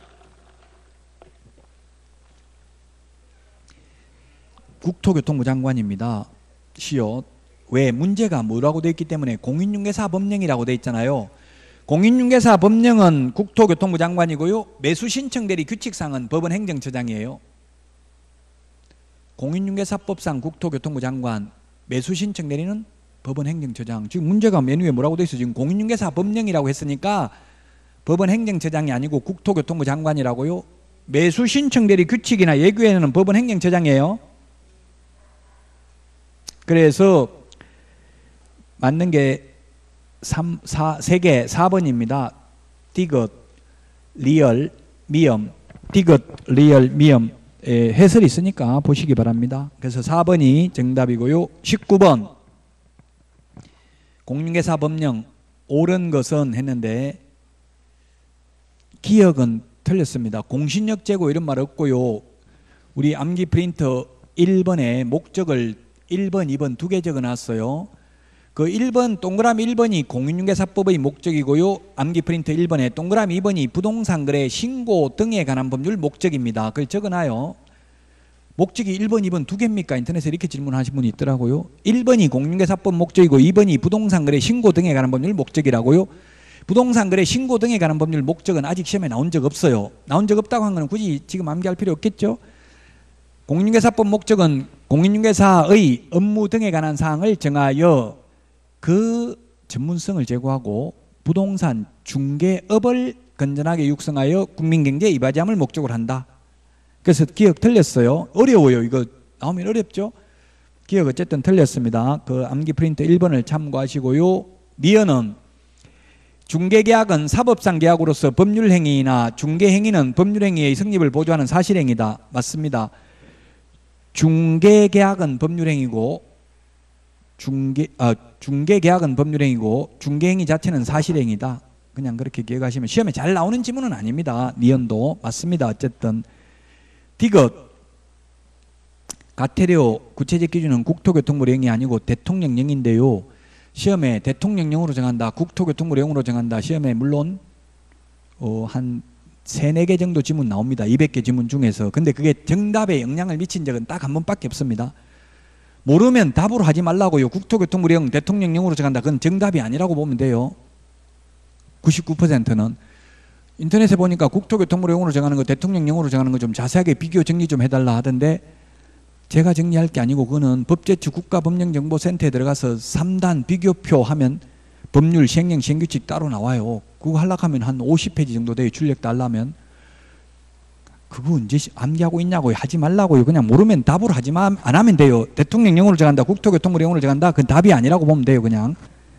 국토교통부 장관입니다. 시옷. 왜? 문제가 뭐라고 되어 있기 때문에 공인중개사 법령이라고 되어 있잖아요. 공인중개사 법령은 국토교통부 장관이고요. 매수신청대리 규칙상은 법원 행정처장이에요. 공인중개사법상 국토교통부 장관, 매수신청대리는 법원 행정처장. 지금 문제가 메뉴에 뭐라고 되어 있어요? 지금 공인중개사 법령이라고 했으니까 법원 행정처장이 아니고 국토교통부 장관이라고요. 매수신청대리 규칙이나 예규에는 법원 행정처장이에요. 그래서 맞는 게 삼, 사, 세 개, 사 번입니다. 디귿, 리얼, 미엄. 디귿, 리얼, 미엄. 예, 해설이 있으니까 보시기 바랍니다. 그래서 사 번이 정답이고요. 십구 번 공인중개사 법령 옳은 것은 했는데 기억은 틀렸습니다. 공신력 제고 이런 말 없고요. 우리 암기 프린터 일 번에 목적을 일 번, 이 번 두 개 적어놨어요. 그 일 번 동그라미 일 번이 공인중개사법의 목적이고요. 암기 프린터 일 번에 동그라미 이 번이 부동산 거래 신고 등에 관한 법률 목적입니다. 그걸 적어놔요. 목적이 일 번, 이 번 두 개입니까? 인터넷에 이렇게 질문하신 분이 있더라고요. 일 번이 공인중개사법 목적이고 이 번이 부동산 거래 신고 등에 관한 법률 목적이라고요. 부동산 거래 신고 등에 관한 법률 목적은 아직 시험에 나온 적 없어요. 나온 적 없다고 한 건 굳이 지금 암기할 필요 없겠죠. 공인중개사법 목적은 공인중개사의 업무 등에 관한 사항을 정하여 그 전문성을 제고하고 부동산 중개업을 건전하게 육성하여 국민경제에 이바지함을 목적으로 한다. 그래서 기억 틀렸어요. 어려워요. 이거 나오면 어렵죠. 기억 어쨌든 틀렸습니다. 그 암기 프린터 일 번을 참고하시고요. 미연은 중개계약은 사법상 계약으로서 법률행위나 중개행위는 법률행위의 성립을 보조하는 사실행위다. 맞습니다. 중개계약은 법률행위고 중개, 아, 중개계약은 법률행위고 중개행위 자체는 사실행위다. 그냥 그렇게 기억하시면 시험에 잘 나오는 지문은 아닙니다. 니은도 맞습니다. 어쨌든 디귿 가태료 구체적 기준은 국토교통부령이 아니고 대통령령인데요. 시험에 대통령령으로 정한다, 국토교통부령으로 정한다. 시험에 물론 어, 한 세네 개 정도 지문 나옵니다. 이백 개 지문 중에서. 근데 그게 정답에 영향을 미친 적은 딱 한 번밖에 없습니다. 모르면 답으로 하지 말라고요. 국토교통부령 대통령령으로 정한다. 그건 정답이 아니라고 보면 돼요. 구십구 퍼센트는. 인터넷에 보니까 국토교통부령으로 정하는 거 대통령령으로 정하는 거 좀 자세하게 비교 정리 좀 해달라 하던데 제가 정리할 게 아니고 그거는 법제처 국가법령정보센터에 들어가서 삼 단 비교표 하면 법률, 시행령, 시행규칙 따로 나와요. 그거 하려고 하면 한 오십 페이지 정도 돼요. 출력 달라면. 그거 언제 암기하고 있냐고요. 하지 말라고요. 그냥 모르면 답으로 하지 마, 안 하면 돼요. 대통령령으로 정한다, 국토교통부령으로 정한다. 그건 답이 아니라고 보면 돼요. 그냥.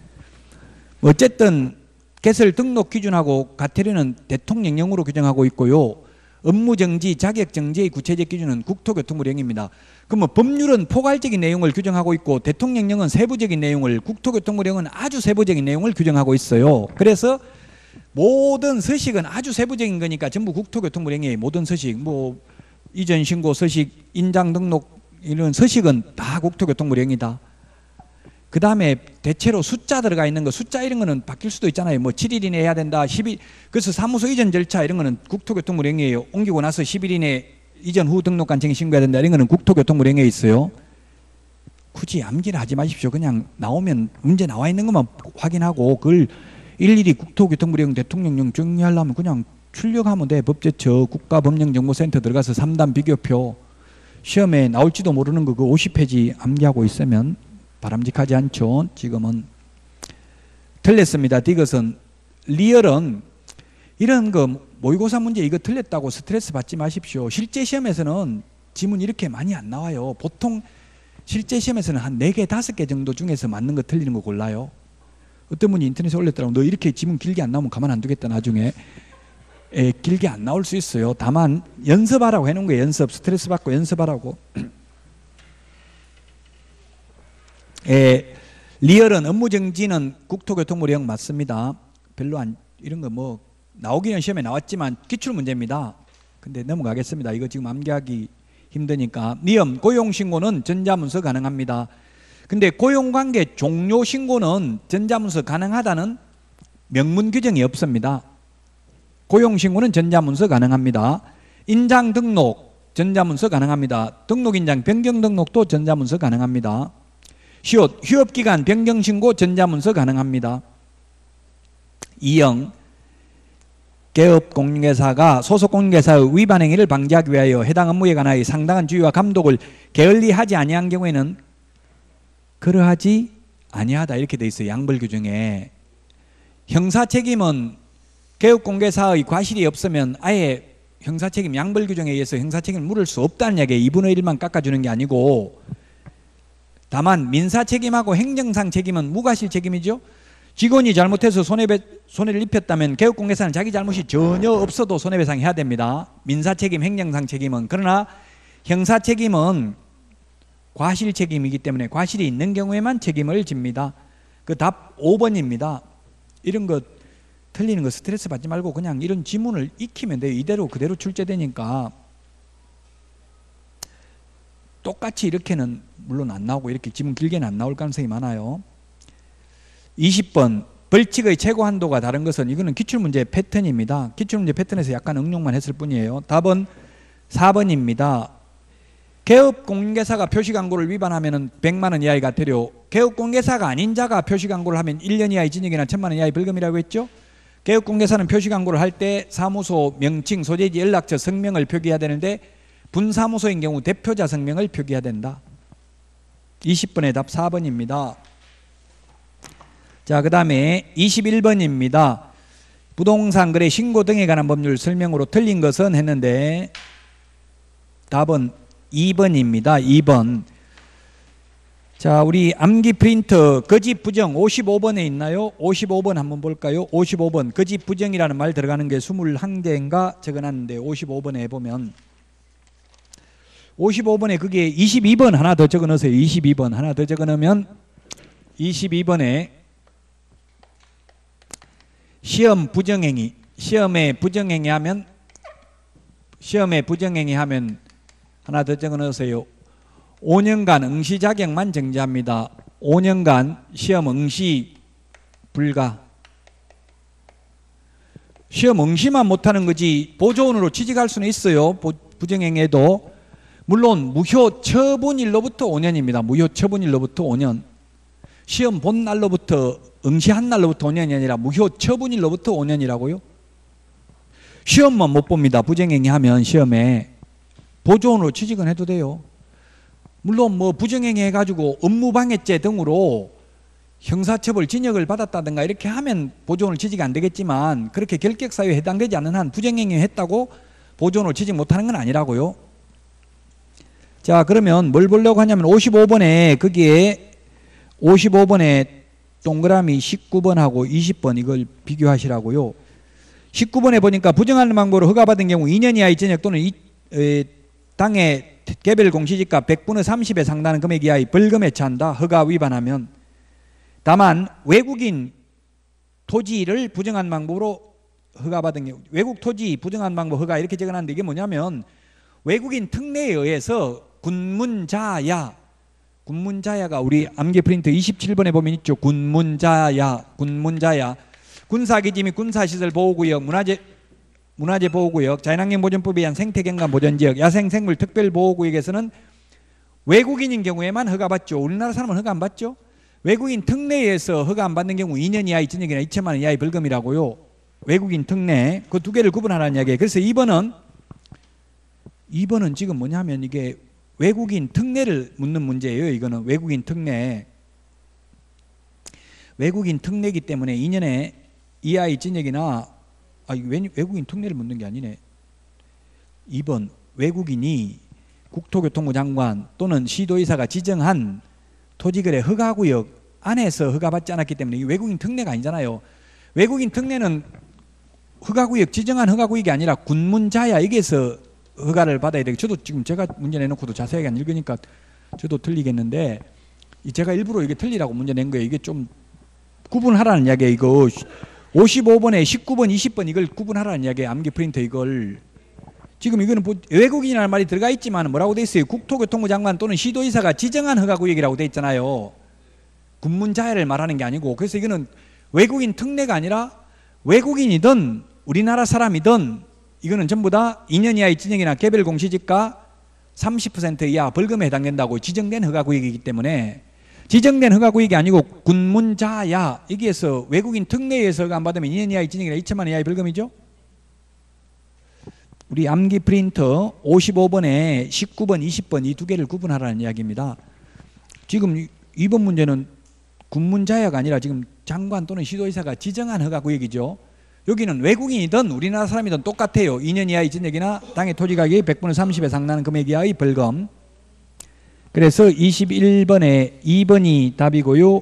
어쨌든 개설 등록 기준하고 가태료는 대통령령으로 규정하고 있고요. 업무정지, 자격정지의 구체적 기준은 국토교통부령입니다. 그러면 법률은 포괄적인 내용을 규정하고 있고 대통령령은 세부적인 내용을, 국토교통부령은 아주 세부적인 내용을 규정하고 있어요. 그래서 모든 서식은 아주 세부적인 거니까 전부 국토교통부령이에요. 모든 서식, 뭐 이전 신고 서식, 인장 등록 이런 서식은 다 국토교통부령이다. 그 다음에 대체로 숫자 들어가 있는 거, 숫자 이런 거는 바뀔 수도 있잖아요. 뭐 칠 일 이내에 해야 된다, 십 일. 그래서 사무소 이전 절차 이런 거는 국토교통부령에 옮기고 나서 십 일 이내 이전 후 등록관 정의 신고해야 된다. 이런 거는 국토교통부령에 있어요. 굳이 암기를 하지 마십시오. 그냥 나오면 문제 나와 있는 것만 확인하고 그걸 일일이 국토교통부령 대통령령 정리하려면 그냥 출력하면 돼. 법제처 국가법령정보센터 들어가서 삼 단 비교표 시험에 나올지도 모르는 거 그 오십 페이지 암기하고 있으면 바람직하지 않죠. 지금은 틀렸습니다. 디귿은. 리얼은 이런 거 모의고사 문제 이거 틀렸다고 스트레스 받지 마십시오. 실제 시험에서는 지문 이렇게 많이 안 나와요. 보통 실제 시험에서는 한 네 개, 다섯 개 정도 중에서 맞는 거 틀리는 거 골라요. 어떤 분이 인터넷에 올렸더라고. 너 이렇게 지문 길게 안 나오면 가만 안 두겠다 나중에. 에, 길게 안 나올 수 있어요. 다만 연습하라고 해놓은 거예요. 연습. 스트레스 받고 연습하라고. 에, 리얼은 업무정지는 국토교통부령 맞습니다. 별로 안 이런 거 뭐 나오기는 시험에 나왔지만 기출문제입니다. 근데 넘어가겠습니다. 이거 지금 암기하기 힘드니까. 니엄 고용신고는 전자문서 가능합니다. 근데 고용관계 종료신고는 전자문서 가능하다는 명문 규정이 없습니다. 고용신고는 전자문서 가능합니다. 인장등록 전자문서 가능합니다. 등록인장 변경등록도 전자문서 가능합니다. 시옷 휴업기간 변경신고 전자문서 가능합니다. 이영 개업공인회사가 소속공인회사의 위반 행위를 방지하기 위하여 해당 업무에 관하여 상당한 주의와 감독을 게을리하지 아니한 경우에는 그러하지 아니하다 이렇게 돼 있어요. 양벌 규정에. 형사책임은 개업공개사의 과실이 없으면 아예 형사책임 양벌 규정에 의해서 형사책임을 물을 수 없다는 이야기예요. 이분의 일만 깎아주는 게 아니고. 다만 민사책임하고 행정상 책임은 무과실 책임이죠. 직원이 잘못해서 손해배, 손해를 입혔다면 개업공개사는 자기 잘못이 전혀 없어도 손해배상 해야 됩니다. 민사책임, 행정상 책임은. 그러나 형사책임은 과실책임이기 때문에 과실이 있는 경우에만 책임을 집니다. 그 답 오 번입니다. 이런 거 틀리는 거 스트레스 받지 말고 그냥 이런 지문을 익히면 돼요. 이대로 그대로 출제되니까. 똑같이 이렇게는 물론 안 나오고 이렇게 지문 길게는 안 나올 가능성이 많아요. 이십 번 벌칙의 최고 한도가 다른 것은 이거는 기출문제 패턴입니다. 기출문제 패턴에서 약간 응용만 했을 뿐이에요. 답은 사 번입니다. 개업공개사가 표시광고를 위반하면 백만 원 이하의 과태료, 개업공개사가 아닌 자가 표시광고를 하면 일 년 이하의 징역이나 천만 원 이하의 벌금이라고 했죠. 개업공개사는 표시광고를 할 때 사무소 명칭, 소재지, 연락처, 성명을 표기해야 되는데 분사무소인 경우 대표자 성명을 표기해야 된다. 이십 번의 답 사 번입니다. 자, 그 다음에 이십일 번입니다. 부동산 거래 신고 등에 관한 법률 설명으로 틀린 것은 했는데 답은 이 번입니다. 이 번. 자, 우리 암기 프린터 거짓 부정 오십오 번에 있나요? 오십오 번 한번 볼까요? 오십오 번 거짓 부정이라는 말 들어가는 게 이십일 개인가 적어놨는데 오십오 번에 보면 오십오 번에 그게 이십이 번 하나 더 적어넣으세요. 이십이 번 하나 더 적어넣으면 이십이 번에 시험 부정행위, 시험에 부정행위 하면 시험에 부정행위 하면 하나 더 적어넣으세요. 오 년간 응시 자격만 정지합니다. 오 년간 시험 응시 불가. 시험 응시만 못하는 거지 보조원으로 취직할 수는 있어요. 부정행위에도. 물론 무효 처분일로부터 오 년입니다. 무효 처분일로부터 오 년. 시험 본 날로부터 응시한 날로부터 오 년이 아니라 무효 처분일로부터 오 년이라고요. 시험만 못 봅니다. 부정행위 하면 시험에. 보조원으로 취직은 해도 돼요. 물론 뭐 부정행위 해가지고 업무방해죄 등으로 형사처벌 징역을 받았다든가 이렇게 하면 보조원으로 취직이 안 되겠지만 그렇게 결격사유에 해당되지 않는 한 부정행위 했다고 보조원으로 취직 못하는 건 아니라고요. 자, 그러면 뭘 보려고 하냐면 오십오 번에 거기에 오십오 번에 동그라미 십구 번하고 이십 번 이걸 비교하시라고요. 십구 번에 보니까 부정하는 방법으로 허가받은 경우 이 년 이하의 징역 또는 이, 에, 당해 개별 공시지가 백분의 삼십에 상당한 금액 이하의 벌금에 처한다. 허가 위반하면. 다만 외국인 토지를 부정한 방법으로 허가받은 경우, 외국 토지 부정한 방법 허가 이렇게 적어놨는데 이게 뭐냐면 외국인 특례에 의해서 군문자야 군문자야가 우리 암기 프린트 이십칠 번에 보면 있죠. 군문자야, 군문자야. 군사기지 및 군사시설 보호구역, 문화재 문화재 보호구역, 자연환경 보존법에 의한 생태경관 보전지역, 야생생물 특별보호구역에서는 외국인인 경우에만 허가받죠. 우리나라 사람은 허가 안 받죠. 외국인 특례에서 허가 안 받는 경우 이 년 이하의 징역이나 이천만 원 이하의 벌금이라고요. 외국인 특례 그 두 개를 구분하라는 이야기예요. 그래서 이 번은 이 번은 지금 뭐냐면 이게 외국인 특례를 묻는 문제예요. 이거는 외국인 특례 외국인 특례이기 때문에 이 년에 이하의 징역이나 아, 외국인 특례를 묻는 게 아니네. 이 번 외국인이 국토교통부 장관 또는 시도의사가 지정한 토지거래 허가구역 안에서 허가받지 않았기 때문에 이게 외국인 특례가 아니잖아요. 외국인 특례는 허가구역 지정한 허가구역이 아니라 군문자야 여기에서 허가를 받아야 되고 저도 지금 제가 문제 내놓고도 자세하게 안 읽으니까 저도 틀리겠는데 제가 일부러 이게 틀리라고 문제 낸 거예요. 이게 좀 구분하라는 이야기예요. 이거 오십오 번에 십구 번, 이십 번 이걸 구분하라는 이야기예요. 암기 프린터 이걸 지금 이거는 외국인이라는 말이 들어가 있지만 뭐라고 돼 있어요? 국토교통부 장관 또는 시도의사가 지정한 허가구역이라고 돼 있잖아요. 군문자야를 말하는 게 아니고 그래서 이거는 외국인 특례가 아니라 외국인이든 우리나라 사람이든 이거는 전부 다 이 년 이하의 징역이나 개별 공시지가 삼십 퍼센트 이하 벌금에 해당된다고 지정된 허가구역이기 때문에 지정된 허가구역이 아니고 군문자야 여기에서 외국인 특례에서 허가 안 받으면 이 년 이하의 징역이나 이천만 원 이하의 벌금이죠. 우리 암기 프린터 오십오 번에 십구 번, 이십 번 이 두 개를 구분하라는 이야기입니다. 지금 이번 문제는 군문자야가 아니라 지금 장관 또는 시도의사가 지정한 허가구역이죠. 여기는 외국인이든 우리나라 사람이든 똑같아요. 이 년 이하의 징역이나 땅의 토지 가격이 백분의 삼십에 상당하는 금액 이하의 벌금. 그래서 이십일 번에 이 번이 답이고요.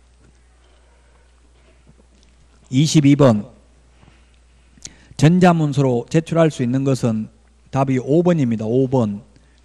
이십이 번 전자문서로 제출할 수 있는 것은 답이 오 번입니다. 오 번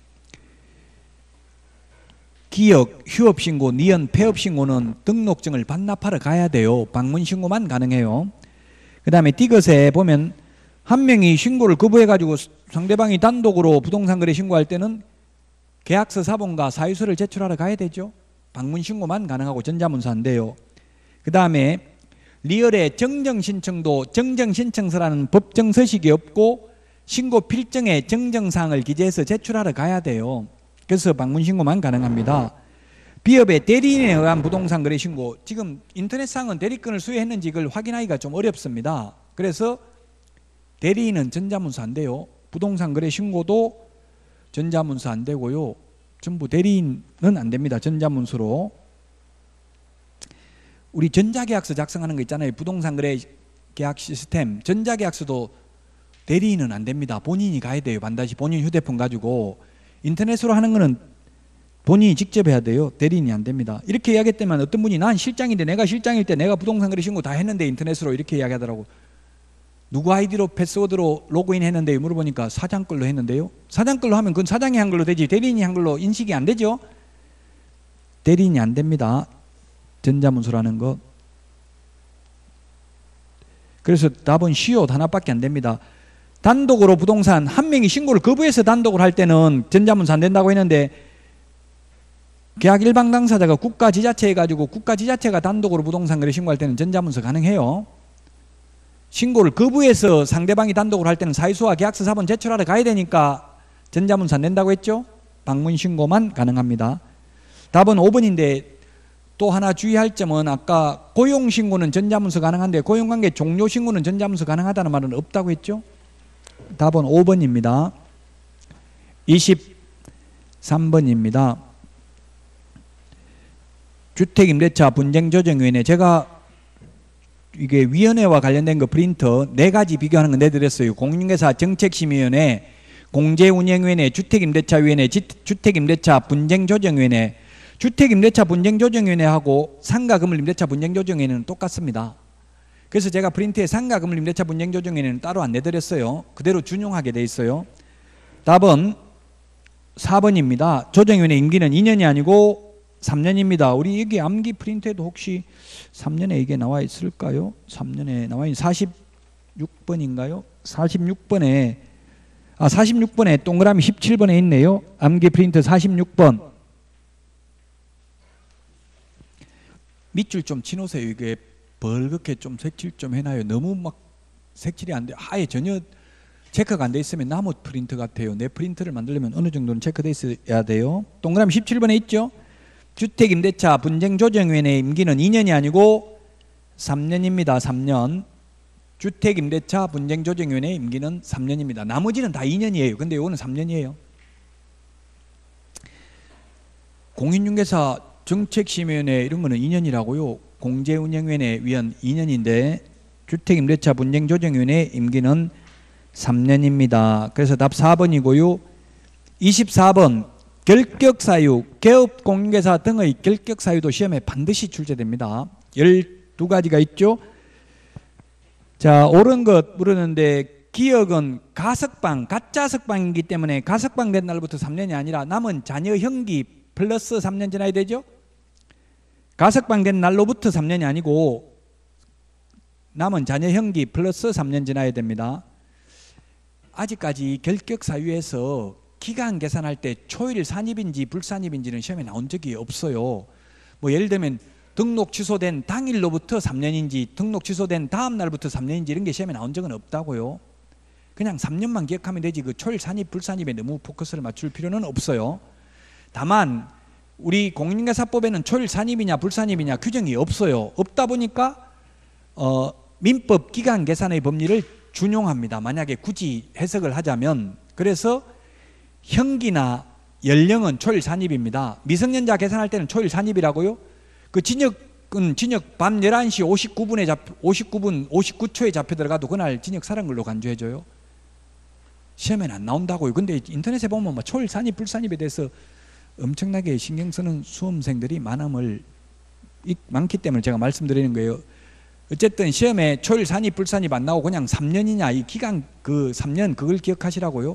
기역, 휴업신고, 니은, 폐업신고는 등록증을 반납하러 가야 돼요. 방문신고만 가능해요. 그 다음에 띠것에 보면 한 명이 신고를 거부해가지고 상대방이 단독으로 부동산 거래 신고할 때는 계약서 사본과 사유서를 제출하러 가야 되죠. 방문신고만 가능하고 전자문서 안 돼요. 그 다음에 리얼의 정정신청도 정정신청서라는 법정서식이 없고 신고 필정에 정정사항을 기재해서 제출하러 가야 돼요. 그래서 방문신고만 가능합니다. 비업의 대리인에 의한 부동산 거래 신고 지금 인터넷상은 대리권을 수여했는지 이걸 확인하기가 좀 어렵습니다. 그래서 대리인은 전자문서 안 돼요. 부동산 거래 신고도 전자문서 안 되고요. 전부 대리인은 안 됩니다. 전자문서로. 우리 전자계약서 작성하는 거 있잖아요. 부동산 거래 계약 시스템 전자계약서도 대리인은 안 됩니다. 본인이 가야 돼요. 반드시 본인 휴대폰 가지고. 인터넷으로 하는 거는 본인이 직접 해야 돼요. 대리인이 안 됩니다. 이렇게 이야기했다면 어떤 분이 난 실장인데 내가 실장일 때 내가 부동산 거래 신고 다 했는데 인터넷으로 이렇게 이야기하더라고. 누구 아이디로 패스워드로 로그인 했는데 물어보니까 사장 걸로 했는데요. 사장 걸로 하면 그건 사장이 한 걸로 되지 대리인이 한 걸로 인식이 안 되죠. 대리인이 안 됩니다. 전자문서라는 것. 그래서 답은 시옷 하나밖에 안 됩니다. 단독으로 부동산 한 명이 신고를 거부해서 단독으로 할 때는 전자문서 안 된다고 했는데 계약 일방 당사자가 국가 지자체 해가지고 국가 지자체가 단독으로 부동산 거래 신고할 때는 전자문서 가능해요. 신고를 거부해서 상대방이 단독으로 할 때는 사유서와 계약서 사본 제출하러 가야 되니까 전자문서 안 된다고 했죠. 방문신고만 가능합니다. 답은 오 번인데 또 하나 주의할 점은 아까 고용신고는 전자문서 가능한데 고용관계 종료신고는 전자문서 가능하다는 말은 없다고 했죠. 답은 오 번입니다. 이십삼 번입니다. 주택임대차 분쟁조정위원회 제가 이게 위원회와 관련된 거 프린터 네 가지 비교하는 거 내드렸어요. 공인중개사 정책심의위원회, 공제운영위원회, 주택임대차위원회, 주택임대차 분쟁조정위원회. 주택임대차 분쟁조정위원회하고 상가건물임대차 분쟁조정위원회는 똑같습니다. 그래서 제가 프린트에 상가건물임대차 분쟁조정위원회는 따로 안 내드렸어요. 그대로 준용하게 돼 있어요. 답은 사 번입니다. 조정위원회 임기는 이 년이 아니고 삼 년입니다. 우리 여기 암기 프린트에도 혹시 삼 년에 이게 나와 있을까요? 삼 년에 나와 있는 사십육 번인가요? 사십육 번에 아 사십육 번에 동그라미 십칠 번에 있네요. 암기 프린트 사십육 번. 밑줄 좀 치놓으세요. 이게 벌겋게 좀 색칠 좀 해놔요. 너무 막 색칠이 안 돼. 아예 전혀 체크가 안 돼 있으면 나무 프린트 같아요. 내 프린트를 만들려면 어느 정도는 체크돼 있어야 돼요. 동그라미 십칠 번에 있죠. 주택임대차 분쟁조정위원회 임기는 이 년이 아니고 삼 년입니다. 삼 년. 주택임대차 분쟁조정위원회 임기는 삼 년입니다. 나머지는 다 이 년이에요. 근데 이거는 삼 년이에요. 공인중개사 정책심의위원회 이런 거는 이 년이라고요. 공제운영위원회 위원 이 년인데 주택임대차 분쟁조정위원회 임기는 삼 년입니다. 그래서 답 사 번이고요. 이십사 번 결격사유, 개업공인중개사 등의 결격사유도 시험에 반드시 출제됩니다. 열두 가지가 있죠. 자, 옳은 것 물었는데 기억은 가석방, 가짜 석방이기 때문에 가석방 된 날부터 삼 년이 아니라 남은 자녀 형기 플러스 삼 년 지나야 되죠. 가석방 된 날로부터 삼 년이 아니고 남은 자녀 형기 플러스 삼 년 지나야 됩니다. 아직까지 결격 사유에서 기간 계산할 때 초일 산입인지 불산입인지는 시험에 나온 적이 없어요. 뭐 예를 들면 등록 취소된 당일로부터 삼 년인지 등록 취소된 다음 날부터 삼 년인지 이런 게 시험에 나온 적은 없다고요. 그냥 삼 년만 기억하면 되지 그 초일 산입 불산입에 너무 포커스를 맞출 필요는 없어요. 다만 우리 공인중개사법에는 초일 산입이냐 불산입이냐 규정이 없어요. 없다 보니까 어, 민법 기간 계산의 법리를 준용합니다. 만약에 굳이 해석을 하자면. 그래서 형기나 연령은 초일 산입입니다. 미성년자 계산할 때는 초일 산입이라고요. 그 징역은 징역 밤 열한 시 오십구 분에 잡, 오십구 분 오십구 초에 잡혀 들어가도 그날 징역 살은 걸로 간주해줘요. 시험에는 안 나온다고요. 근데 인터넷에 보면 막 초일 산입 불산입에 대해서 엄청나게 신경 쓰는 수험생들이 많음을 많기 때문에 제가 말씀드리는 거예요. 어쨌든 시험에 초일 산입 불산입 안 나오고 그냥 삼 년이냐 이 기간 그 삼 년 그걸 기억하시라고요.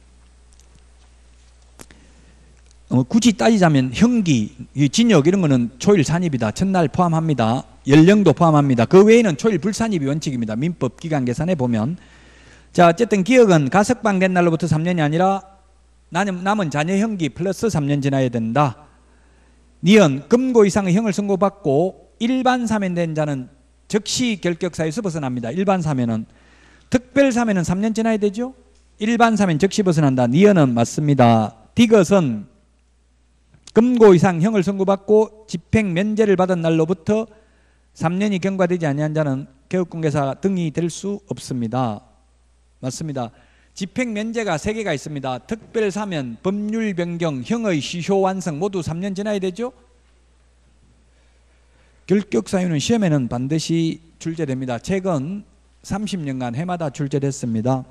어, 굳이 따지자면 형기, 징역 이런 거는 초일 산입이다. 첫날 포함합니다. 연령도 포함합니다. 그 외에는 초일 불산입이 원칙입니다. 민법 기간 계산에 보면. 자, 어쨌든 기억은 가석방 된 날로부터 삼 년이 아니라 남은 자녀 형기 플러스 삼 년 지나야 된다. 니은 금고 이상의 형을 선고받고 일반 사면된 자는 즉시 결격사유에서 벗어납니다. 일반 사면은. 특별 사면은 삼 년 지나야 되죠. 일반 사면 즉시 벗어난다. 니은은 맞습니다. 디귿은 금고 이상 형을 선고받고 집행 면제를 받은 날로부터 삼 년이 경과되지 아니한 자는 개업공개사 등이 될 수 없습니다. 맞습니다. 집행 면제가 세 개가 있습니다. 특별 사면, 법률 변경, 형의 시효 완성 모두 삼 년 지나야 되죠. 결격 사유는 시험에는 반드시 출제됩니다. 최근 삼십 년간 해마다 출제됐습니다.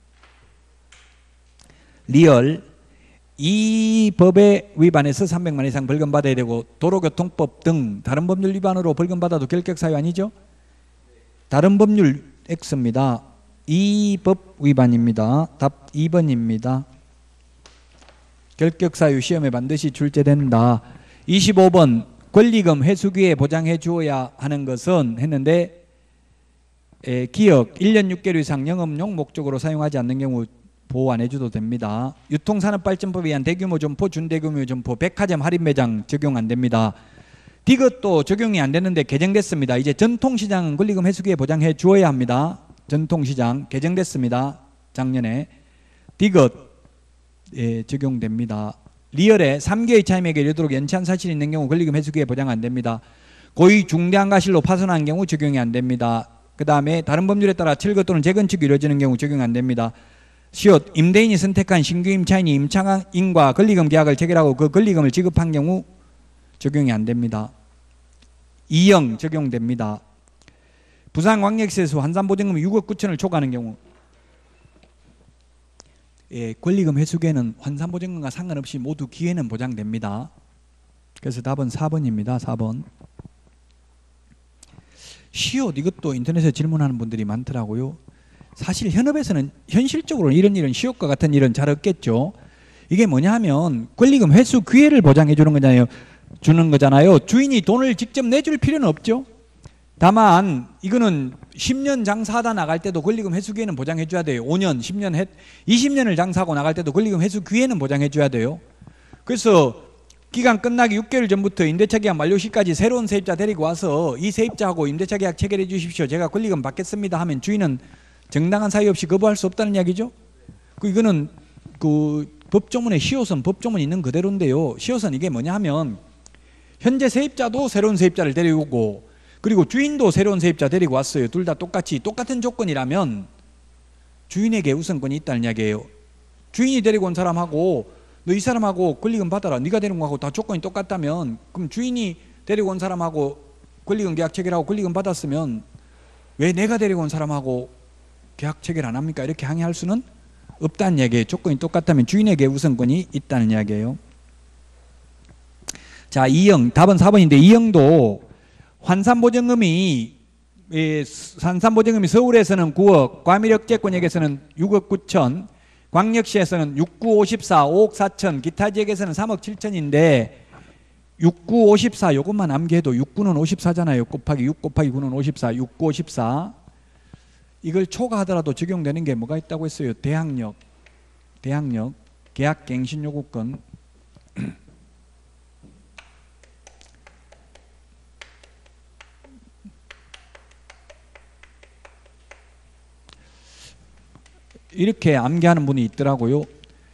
리얼 이 법에 위반해서 삼백만 이상 벌금 받아야 되고 도로교통법 등 다른 법률 위반으로 벌금 받아도 결격 사유 아니죠? 다른 법률 X입니다. 이 법 위반입니다. 답 이 번입니다. 결격 사유 시험에 반드시 출제된다. 이십오 번 권리금 회수기에 보장해 주어야 하는 것은 했는데 에, 기억 일 년 육 개월 이상 영업용 목적으로 사용하지 않는 경우 보호 안 해줘도 됩니다. 유통산업발전법에 의한 대규모 점포, 준대규모 점포, 백화점 할인 매장 적용 안 됩니다. 디귿도 적용이 안 되는데 개정됐습니다. 이제 전통시장은 권리금 회수기에 보장해 주어야 합니다. 전통시장 개정됐습니다. 작년에. 디귿 예, 적용됩니다. 리얼에 삼 개의 차임에게 이르도록 연체한 사실이 있는 경우 권리금 회수기에 보장 안 됩니다. 고의 중대한 과실로 파손한 경우 적용이 안 됩니다. 그 다음에 다른 법률에 따라 철거 또는 재건축이 이루어지는 경우 적용 안 됩니다. 시옷 임대인이 선택한 신규 임차인이 임차인과 권리금 계약을 체결하고 그 권리금을 지급한 경우 적용이 안 됩니다. 이형 적용됩니다. 부산광역시에서 환산보증금 육억 구천을 초과하는 경우 예, 권리금 회수기에는 환산보증금과 상관없이 모두 기회는 보장됩니다. 그래서 답은 사 번입니다. 사 번. 시옷 이것도 인터넷에 질문하는 분들이 많더라고요. 사실 현업에서는 현실적으로 이런 일은 시옷과 같은 일은 잘 없겠죠. 이게 뭐냐 하면 권리금 회수 기회를 보장해 주는 거잖아요. 주는 거잖아요. 주인이 돈을 직접 내줄 필요는 없죠. 다만 이거는 십 년 장사하다 나갈 때도 권리금 회수 기회는 보장해 줘야 돼요. 오 년, 십 년, 이십 년을 장사하고 나갈 때도 권리금 회수 기회는 보장해 줘야 돼요. 그래서 기간 끝나기 육 개월 전부터 임대차 계약 만료 시까지 새로운 세입자 데리고 와서 이 세입자하고 임대차 계약 체결해 주십시오. 제가 권리금 받겠습니다 하면 주인은 정당한 사유 없이 거부할 수 없다는 이야기죠. 그 이거는 그 법조문에 시효선 법조문이 있는 그대로인데요. 시효선 이게 뭐냐 하면 현재 세입자도 새로운 세입자를 데리고 오고 그리고 주인도 새로운 세입자 데리고 왔어요. 둘 다 똑같이 똑같은 조건이라면 주인에게 우선권이 있다는 이야기예요. 주인이 데리고 온 사람하고 너 이 사람하고 권리금 받아라. 네가 데리고 온 거하고 다 조건이 똑같다면 그럼 주인이 데리고 온 사람하고 권리금 계약 체결하고 권리금 받았으면 왜 내가 데리고 온 사람하고 계약 체결 안 합니까? 이렇게 항의할 수는 없다는 이야기예요. 조건이 똑같다면 주인에게 우선권이 있다는 이야기예요. 자, 이형 답은 사 번인데 이형도 환산보증금이 예, 환산보증금이 서울에서는 구억, 과밀역제권역에서는 육억 구천, 광역시에서는 육구 오십사, 오억 사천, 기타 지역에서는 삼억 칠천인데 육구 오십사 요것만 암기해도 육구는 오십사잖아요. 곱하기 육 곱하기 구는 오십사, 육구 오십사. 이걸 초과하더라도 적용되는 게 뭐가 있다고 했어요? 대항력, 대항력, 계약갱신요구권. 이렇게 암기하는 분이 있더라고요.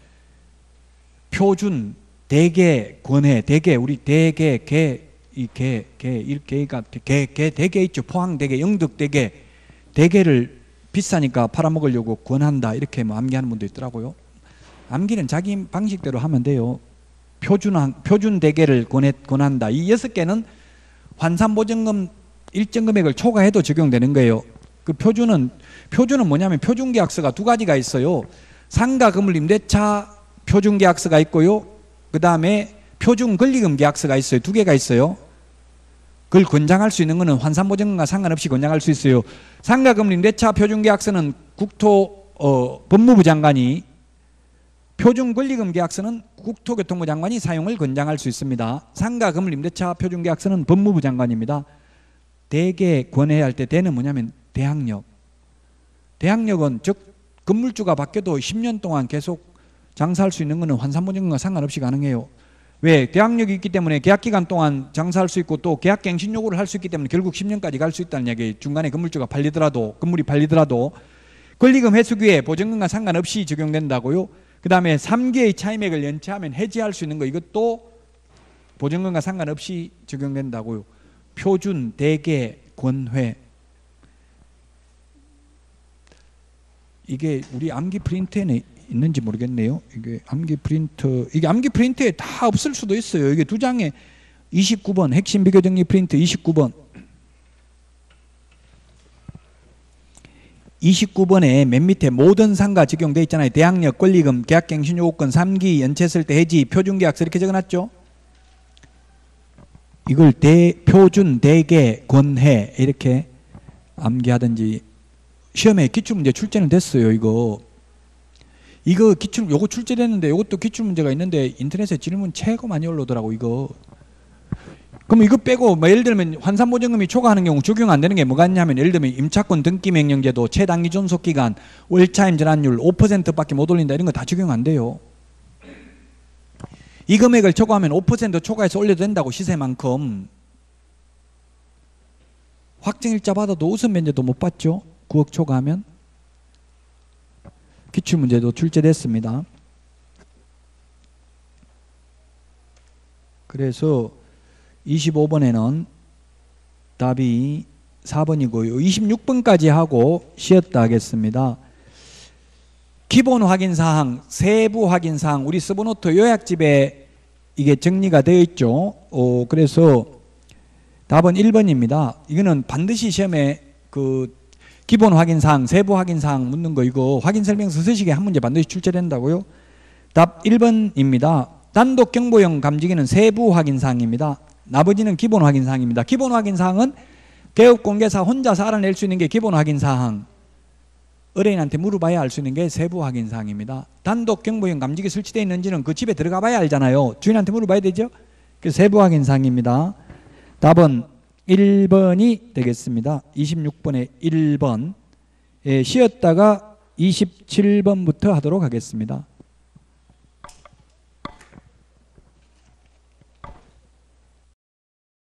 표준, 대개, 권해, 대개, 우리 대개, 개, 이 개, 개, 이 개가 개, 개, 대개 있죠. 포항 대개, 영덕 대개, 대개를 비싸니까 팔아먹으려고 권한다. 이렇게 뭐 암기하는 분도 있더라고요. 암기는 자기 방식대로 하면 돼요. 표준, 표준 대개를 권해, 권한다. 이 여섯 개는 환산보증금 일정 금액을 초과해도 적용되는 거예요. 그 표준은 표준은 뭐냐면 표준계약서가 두 가지가 있어요. 상가건물 임대차 표준계약서가 있고요. 그 다음에 표준권리금 계약서가 있어요. 두 개가 있어요. 그걸 권장할 수 있는 것은 환산보증금과 상관없이 권장할 수 있어요. 상가건물 임대차 표준계약서는 국토 어, 법무부 장관이, 표준권리금 계약서는 국토교통부 장관이 사용을 권장할 수 있습니다. 상가건물 임대차 표준계약서는 법무부 장관입니다. 대개 권해야 할 때 대는 뭐냐면 대항력. 대항력은 즉 건물주가 바뀌어도 십 년 동안 계속 장사할 수 있는 것은 환산보증금과 상관없이 가능해요. 왜? 대항력이 있기 때문에 계약기간 동안 장사할 수 있고 또 계약갱신 요구를 할 수 있기 때문에 결국 십 년까지 갈 수 있다는 얘기예요. 중간에 건물주가 팔리더라도, 건물이 팔리더라도 권리금 회수기에 보증금과 상관없이 적용된다고요. 그 다음에 삼 개의 차임액을 연체하면 해지할 수 있는 거, 이것도 보증금과 상관없이 적용된다고요. 표준, 대개, 권회. 이게 우리 암기 프린트에는 있는지 모르겠네요. 이게 암기 프린터, 이게 암기 프린트에 다 없을 수도 있어요. 이게 두 장에 이십구 번 핵심 비교 정리 프린트 이십구 번. 이십구 번에 맨 밑에 모든 상가 적용되어 있잖아요. 대항력, 권리금, 계약갱신 요구권, 삼 기 연체했을 때 해지, 표준계약서 이렇게 적어놨죠. 이걸 대, 표준, 대개, 권해 이렇게 암기하든지. 시험에 기출문제 출제는 됐어요. 이거 이거 기출 요거 출제됐는데 요것도 기출문제가 있는데 인터넷에 질문 최고 많이 올라오더라고. 이거 그럼 이거 빼고 뭐 예를 들면 환산보증금이 초과하는 경우 적용 안 되는 게 뭐가 있냐면, 예를 들면 임차권 등기명령제도 최단기 존속기간, 월차임 전환율 오 퍼센트밖에 못 올린다, 이런 거 다 적용 안 돼요. 이 금액을 초과하면 오 퍼센트 초과해서 올려도 된다고, 시세만큼. 확정일자 받아도 우선 면제도 못 받죠. 구억 초과하면. 기출문제도 출제됐습니다. 그래서 이십오 번에는 답이 사 번이고요. 이십육 번까지 하고 쉬었다 하겠습니다. 기본 확인사항, 세부 확인사항, 우리 서브노트 요약집에 이게 정리가 되어 있죠. 어, 그래서 답은 일 번입니다. 이거는 반드시 시험에 그 기본 확인사항, 세부 확인사항 묻는 거, 이거 확인설명서 쓰시게 한 문제 반드시 출제된다고요. 답 일 번입니다. 단독 경보형 감지기는 세부 확인사항입니다. 나머지는 기본 확인사항입니다. 기본 확인사항은 개업공개사 혼자서 알아낼 수 있는 게 기본 확인사항, 의뢰인한테 물어봐야 알 수 있는 게 세부 확인사항입니다. 단독 경보형 감지기 설치되어 있는지는 그 집에 들어가 봐야 알잖아요. 주인한테 물어봐야 되죠. 그래서 세부 확인사항입니다. 답은 일 번이 되겠습니다. 이십육 번에 일 번. 예, 쉬었다가 이십칠 번부터 하도록 하겠습니다.